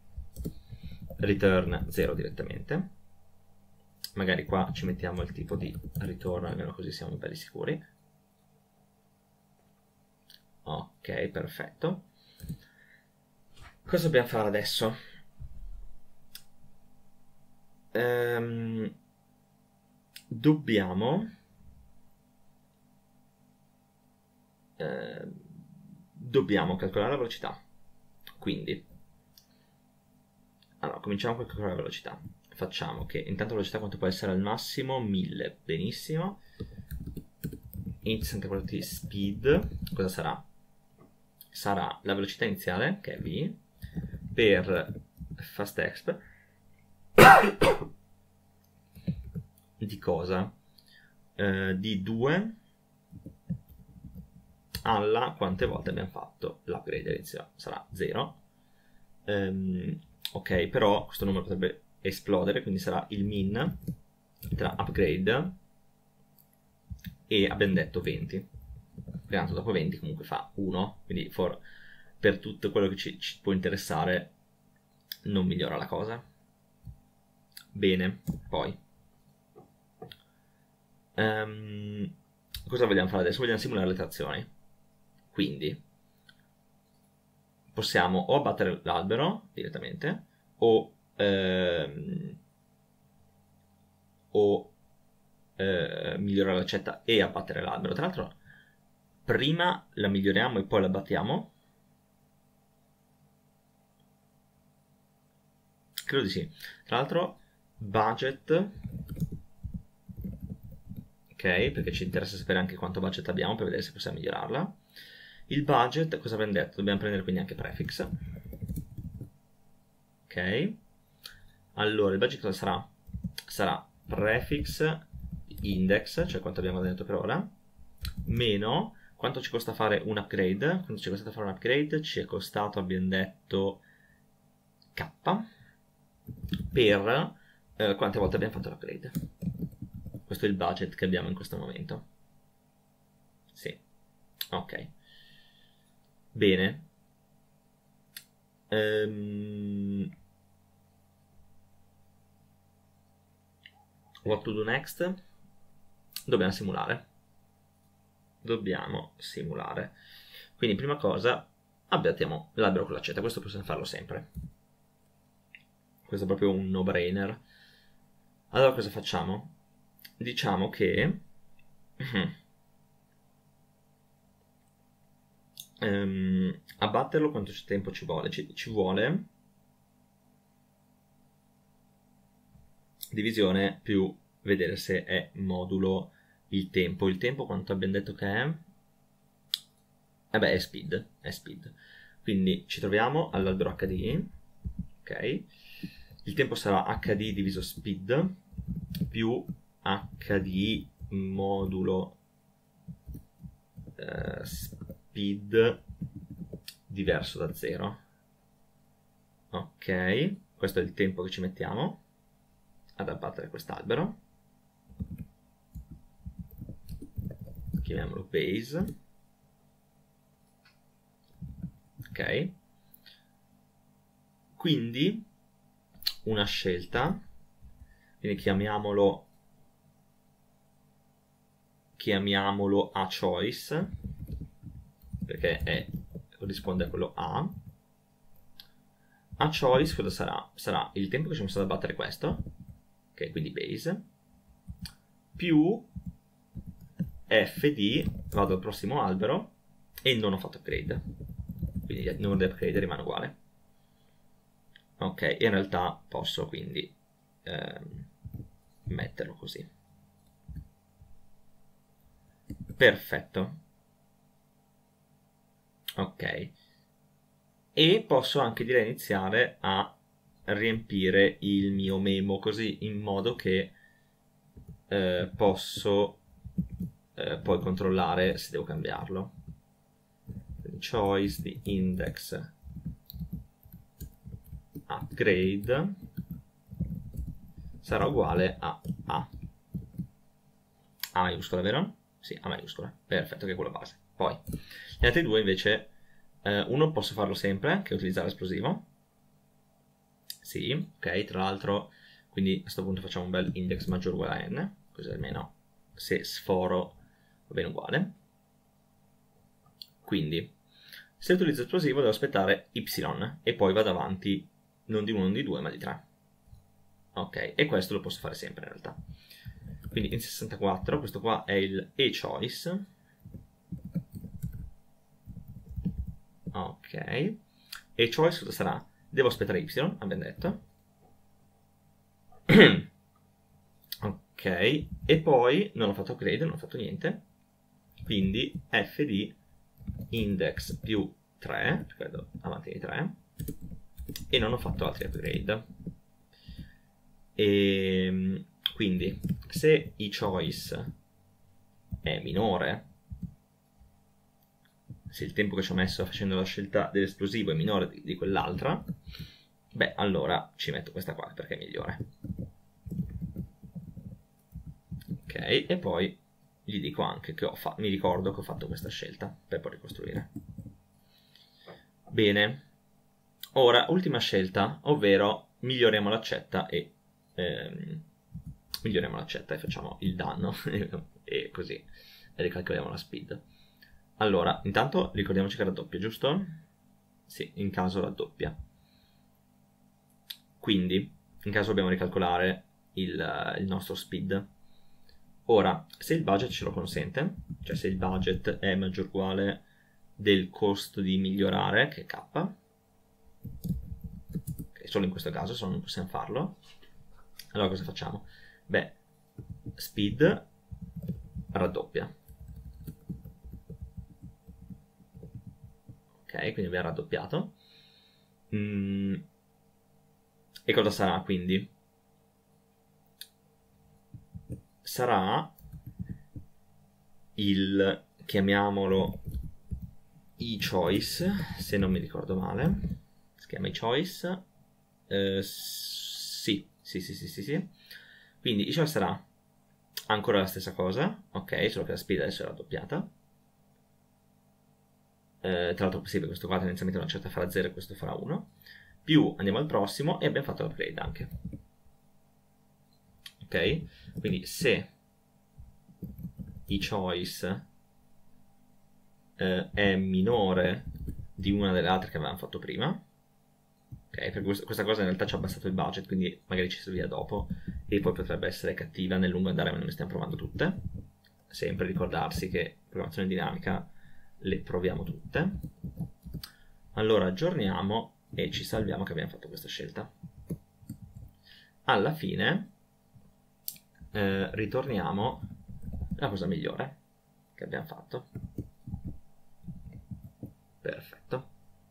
return zero direttamente. Magari qua ci mettiamo il tipo di return, almeno così siamo belli sicuri. Ok, perfetto. Cosa dobbiamo fare adesso? Ehm, dobbiamo eh, dobbiamo calcolare la velocità. Quindi allora cominciamo con calcolare la velocità. Facciamo che intanto la velocità quanto può essere al massimo? mille, benissimo. Int sempre di speed, cosa sarà? Sarà la velocità iniziale, che è v, per fast exp di cosa? Eh, di due alla quante volte abbiamo fatto l'upgrade all'inizio, sarà zero. Um, ok, però questo numero potrebbe esplodere, quindi sarà il min tra upgrade e abbiamo detto venti, tanto dopo venti comunque fa uno, quindi for, per tutto quello che ci, ci può interessare non migliora la cosa. Bene, poi um, cosa vogliamo fare adesso? Vogliamo simulare le trazioni, quindi possiamo o abbattere l'albero direttamente o ehm, o eh, migliorare la ricetta e abbattere l'albero. Tra l'altro prima la miglioriamo e poi la abbattiamo? Credo di sì. Tra l'altro budget, ok, perché ci interessa sapere anche quanto budget abbiamo per vedere se possiamo migliorarla. Il budget, cosa abbiamo detto? Dobbiamo prendere quindi anche prefix. Ok, allora il budget cosa sarà? Sarà prefix index, cioè quanto abbiamo detto per ora, meno quanto ci costa fare un upgrade? Quanto ci è costato fare un upgrade? Ci è costato, abbiamo detto, K per eh, quante volte abbiamo fatto l'upgrade. Questo è il budget che abbiamo in questo momento. Sì, ok. Bene. Um, what to do next? Dobbiamo simulare. Dobbiamo simulare. Quindi prima cosa abbiamo l'albero con l'accetta. Questo possiamo farlo sempre. Questo è proprio un no-brainer. Allora cosa facciamo? Diciamo che um, abbatterlo quanto tempo ci vuole? Ci, ci vuole divisione più vedere se è modulo il tempo. Il tempo quanto abbiamo detto che è? Eh beh, è speed, è speed. Quindi ci troviamo all'albero H D, ok? Il tempo sarà H D diviso speed più H D modulo eh, speed diverso da zero. Ok, questo è il tempo che ci mettiamo ad abbattere quest'albero. Chiamiamolo base. Ok, quindi una scelta, quindi chiamiamolo chiamiamolo a choice perché è, corrisponde a quello A. A choice cosa sarà? Sarà il tempo che ci ho messo ad abbattere questo, ok, quindi base, più fd, vado al prossimo albero e non ho fatto upgrade, quindi il numero di upgrade rimane uguale. Ok, e in realtà posso quindi ehm, metterlo così. Perfetto. Ok. E posso anche direi iniziare a riempire il mio memo così in modo che eh, posso eh, poi controllare se devo cambiarlo. Quindi choice di index upgrade sarà uguale a A. A maiuscola, vero? Sì, A maiuscola. Perfetto, che è quella base. Poi, gli altri due invece, eh, uno posso farlo sempre, che è utilizzare l'esplosivo. Sì, ok, tra l'altro, quindi a questo punto facciamo un bel index maggiore uguale a n, così almeno se sforo va bene uguale. Quindi, se utilizzo esplosivo devo aspettare y e poi vado avanti non di uno, non di due, ma di tre. Ok, e questo lo posso fare sempre in realtà. Quindi in sessantaquattro, questo qua è il eChoice. Ok, eChoice cosa sarà? Devo aspettare y, abbiamo detto. Ok, e poi non ho fatto upgrade, non ho fatto niente. Quindi fd index più tre, credo avanti di tre, e non ho fatto altri upgrade. E quindi se i choice è minore, se il tempo che ci ho messo facendo la scelta dell'esplosivo è minore di, di quell'altra, beh, allora ci metto questa qua perché è migliore. Ok, e poi gli dico anche che ho mi ricordo che ho fatto questa scelta per poi ricostruire. Bene, ora ultima scelta, ovvero miglioriamo l'accetta e ehm, miglioriamo l'accetta e facciamo il danno e così ricalcoliamo la speed. Allora, intanto ricordiamoci che raddoppia, giusto? Sì, in caso raddoppia. Quindi, in caso dobbiamo ricalcolare il, il nostro speed. Ora, se il budget ce lo consente, cioè se il budget è maggior o uguale del costo di migliorare, che è K, okay, solo in questo caso, se no non possiamo farlo, allora cosa facciamo? Beh, speed raddoppia. Ok, quindi abbiamo raddoppiato. Mm. E cosa sarà quindi? Sarà il chiamiamolo eChoice, se non mi ricordo male, si chiama eChoice, uh, sì, sì, sì, sì, sì, sì, quindi eChoice sarà ancora la stessa cosa, ok, solo che la speed adesso è raddoppiata. Eh, tra l'altro sì, perché questo qua tendenzialmente una certa farà zero e questo farà uno, più andiamo al prossimo e abbiamo fatto l'upgrade anche, ok? Quindi se eChoice eh, è minore di una delle altre che avevamo fatto prima, ok? Perché questa, questa cosa in realtà ci ha abbassato il budget, quindi magari ci serviva dopo e poi potrebbe essere cattiva nel lungo andare, ma non le stiamo provando tutte. Sempre ricordarsi che programmazione dinamica le proviamo tutte. Allora aggiorniamo e ci salviamo che abbiamo fatto questa scelta. Alla fine eh, ritorniamo alla cosa migliore che abbiamo fatto. Perfetto.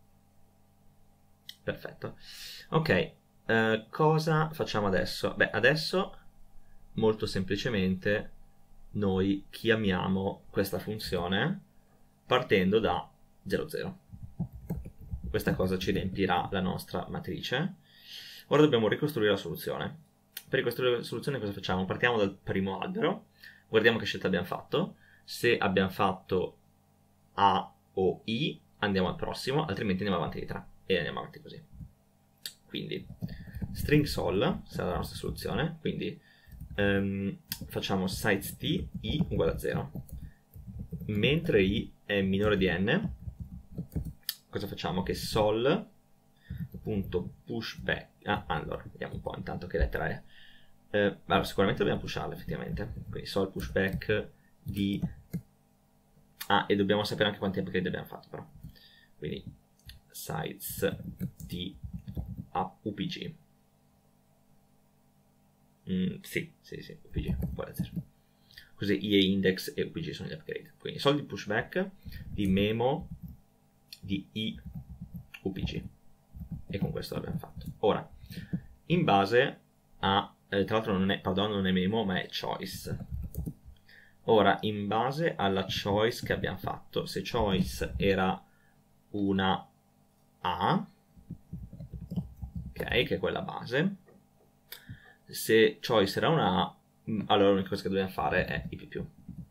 Perfetto. Ok, eh, cosa facciamo adesso? Beh, adesso molto semplicemente noi chiamiamo questa funzione partendo da zero zero. Questa cosa ci riempirà la nostra matrice. Ora dobbiamo ricostruire la soluzione. Per ricostruire la soluzione cosa facciamo? Partiamo dal primo albero, guardiamo che scelta abbiamo fatto. Se abbiamo fatto A o I andiamo al prossimo, altrimenti andiamo avanti di tre e andiamo avanti così. Quindi string sol sarà la nostra soluzione, quindi um, facciamo size t i uguale a zero. Mentre i è minore di n, cosa facciamo? Che sol.pushback, ah, allora, vediamo un po' intanto che lettera è. Eh, allora, sicuramente dobbiamo pusharla effettivamente, quindi sol pushback di... Ah, e dobbiamo sapere anche quanti upgrade abbiamo fatto però. Quindi size di upg. Mm, sì, sì, sì, upg, uguale a zero. Così i e index e upg sono gli upgrade. Quindi sol di pushback di memo di i upg. E con questo l'abbiamo fatto. Ora, in base a... Eh, tra l'altro non è, pardon, non è memo, ma è choice. Ora, in base alla choice che abbiamo fatto, se choice era una A, ok, che è quella base, se choice era una A, allora l'unica cosa che dobbiamo fare è I P più.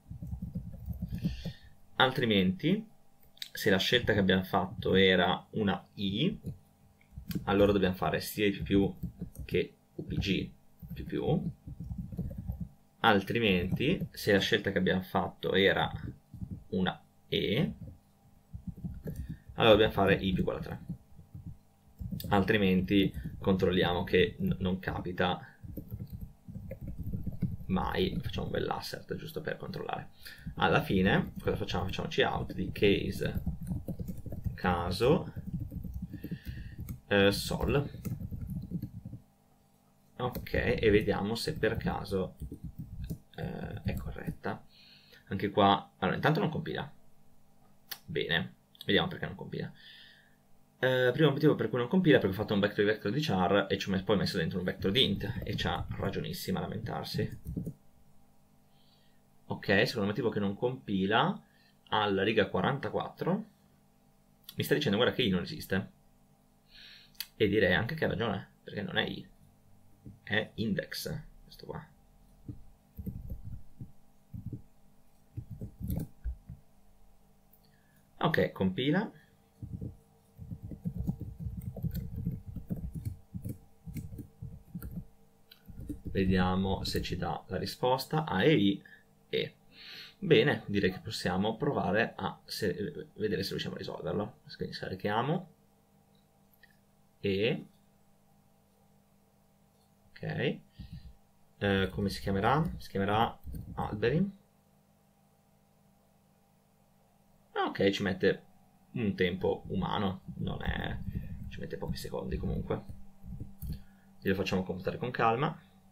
Altrimenti, se la scelta che abbiamo fatto era una I, allora dobbiamo fare sia I P più che upg più più. Altrimenti, se la scelta che abbiamo fatto era una E, allora dobbiamo fare I più uguale a tre. Altrimenti controlliamo che non capita mai, facciamo un bel assert giusto per controllare. Alla fine cosa facciamo? Facciamo cout di case caso eh, sol, ok, e vediamo se per caso eh, è corretta. Anche qua, allora intanto non compila, bene, vediamo perché non compila. Uh, primo motivo per cui non compila è perché ho fatto un vector di vector di char e ci ho poi messo dentro un vector di int e c'ha ragionissima a lamentarsi. Ok, secondo motivo che non compila, alla riga quarantaquattro mi sta dicendo guarda che i non esiste, e direi anche che ha ragione, perché non è i, è index questo qua. Ok, compila. Vediamo se ci dà la risposta A e I e. Bene, direi che possiamo provare a se, vedere se riusciamo a risolverlo. Quindi scarichiamo e ok, eh, come si chiamerà? Si chiamerà alberi. Ok, ci mette un tempo umano, non è, ci mette pochi secondi comunque. Lo facciamo computare con calma.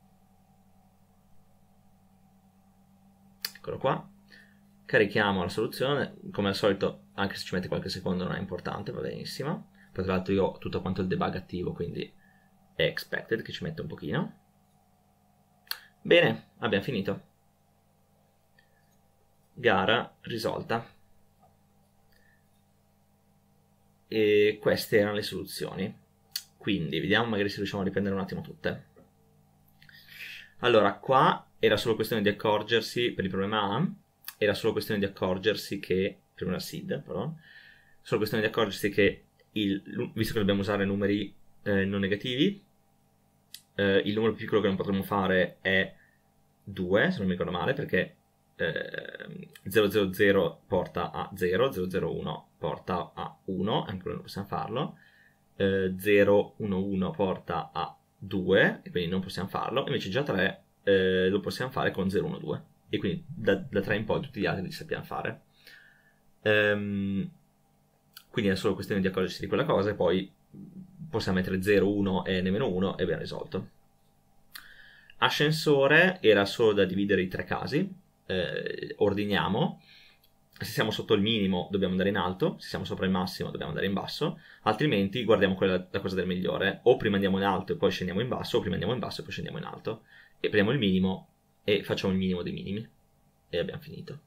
Eccolo qua. Carichiamo la soluzione, come al solito, anche se ci mette qualche secondo non è importante, va benissimo. Poi tra l'altro io ho tutto quanto il debug attivo, quindi è expected che ci mette un pochino. Bene, abbiamo finito. gara risolta. E queste erano le soluzioni. Quindi vediamo magari se riusciamo a riprendere un attimo tutte. Allora, qua era solo questione di accorgersi, per il problema A, era solo questione di accorgersi che, per una seed, però, solo questione di accorgersi che, il, visto che dobbiamo usare numeri eh, non negativi, eh, il numero più piccolo che non potremmo fare è due, se non mi ricordo male, perché eh, zero zero zero porta a zero, zero zero uno porta a uno, anche quello non possiamo farlo, eh, zero uno uno porta a due, e quindi non possiamo farlo, invece già tre eh, lo possiamo fare con zero uno due, e quindi da, da tre in poi tutti gli altri li sappiamo fare. Um, quindi è solo questione di accorgersi di quella cosa, e poi possiamo mettere zero, uno e nemmeno uno, e abbiamo risolto. Ascensore era solo da dividere i tre casi, eh, ordiniamo, se siamo sotto il minimo dobbiamo andare in alto, se siamo sopra il massimo dobbiamo andare in basso, altrimenti guardiamo quella, la cosa del migliore, o prima andiamo in alto e poi scendiamo in basso, o prima andiamo in basso e poi scendiamo in alto, e prendiamo il minimo e facciamo il minimo dei minimi, e abbiamo finito.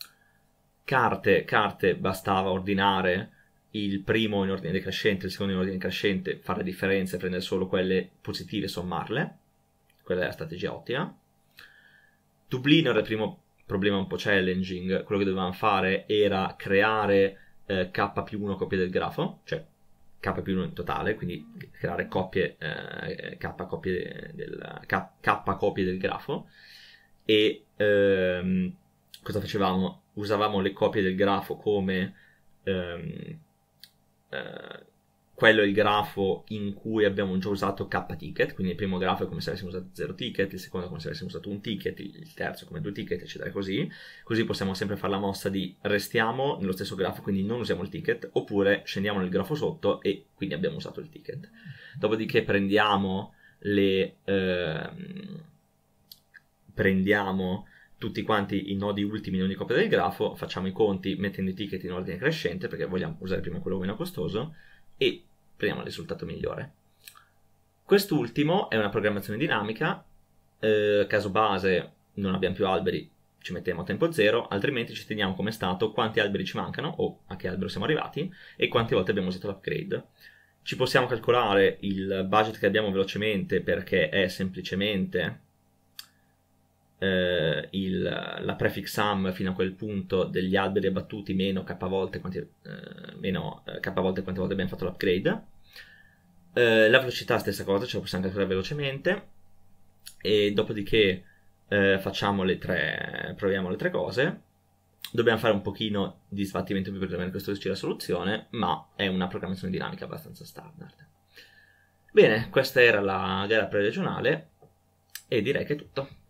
Carte, carte bastava ordinare il primo in ordine decrescente, il secondo in ordine crescente, fare la differenza e prendere solo quelle positive e sommarle. Quella è la strategia ottima. Dublino era il primo problema un po' challenging. Quello che dovevamo fare era creare eh, k più uno copie del grafo, cioè k più uno in totale, quindi creare coppie, eh, k, copie del, k, k copie del grafo. E ehm, cosa facevamo? Usavamo le copie del grafo come ehm, eh, quello è il grafo in cui abbiamo già usato k ticket, quindi il primo grafo è come se avessimo usato zero ticket, il secondo è come se avessimo usato un ticket, il terzo come due ticket, eccetera, così. Così possiamo sempre fare la mossa di restiamo nello stesso grafo, quindi non usiamo il ticket, oppure scendiamo nel grafo sotto e quindi abbiamo usato il ticket. Dopodiché prendiamo le... Ehm, prendiamo tutti quanti i nodi ultimi in ogni coppia del grafo, facciamo i conti mettendo i ticket in ordine crescente, perché vogliamo usare prima quello meno costoso, e prendiamo il risultato migliore. Quest'ultimo è una programmazione dinamica, eh, caso base non abbiamo più alberi, ci mettiamo a tempo zero, altrimenti ci teniamo come stato quanti alberi ci mancano, o a che albero siamo arrivati, e quante volte abbiamo usato l'upgrade. Ci possiamo calcolare il budget che abbiamo velocemente, perché è semplicemente eh, il, la prefix sum fino a quel punto degli alberi abbattuti meno k volte quanti, eh, meno eh, k volte quante volte abbiamo fatto l'upgrade. Eh, la velocità stessa cosa, ce la possiamo calcolare velocemente, e dopodiché eh, facciamo le tre, proviamo le tre cose. Dobbiamo fare un pochino di sbattimento più per prima di costruirci la soluzione, ma è una programmazione dinamica abbastanza standard. Bene, questa era la gara pre-regionale e direi che è tutto.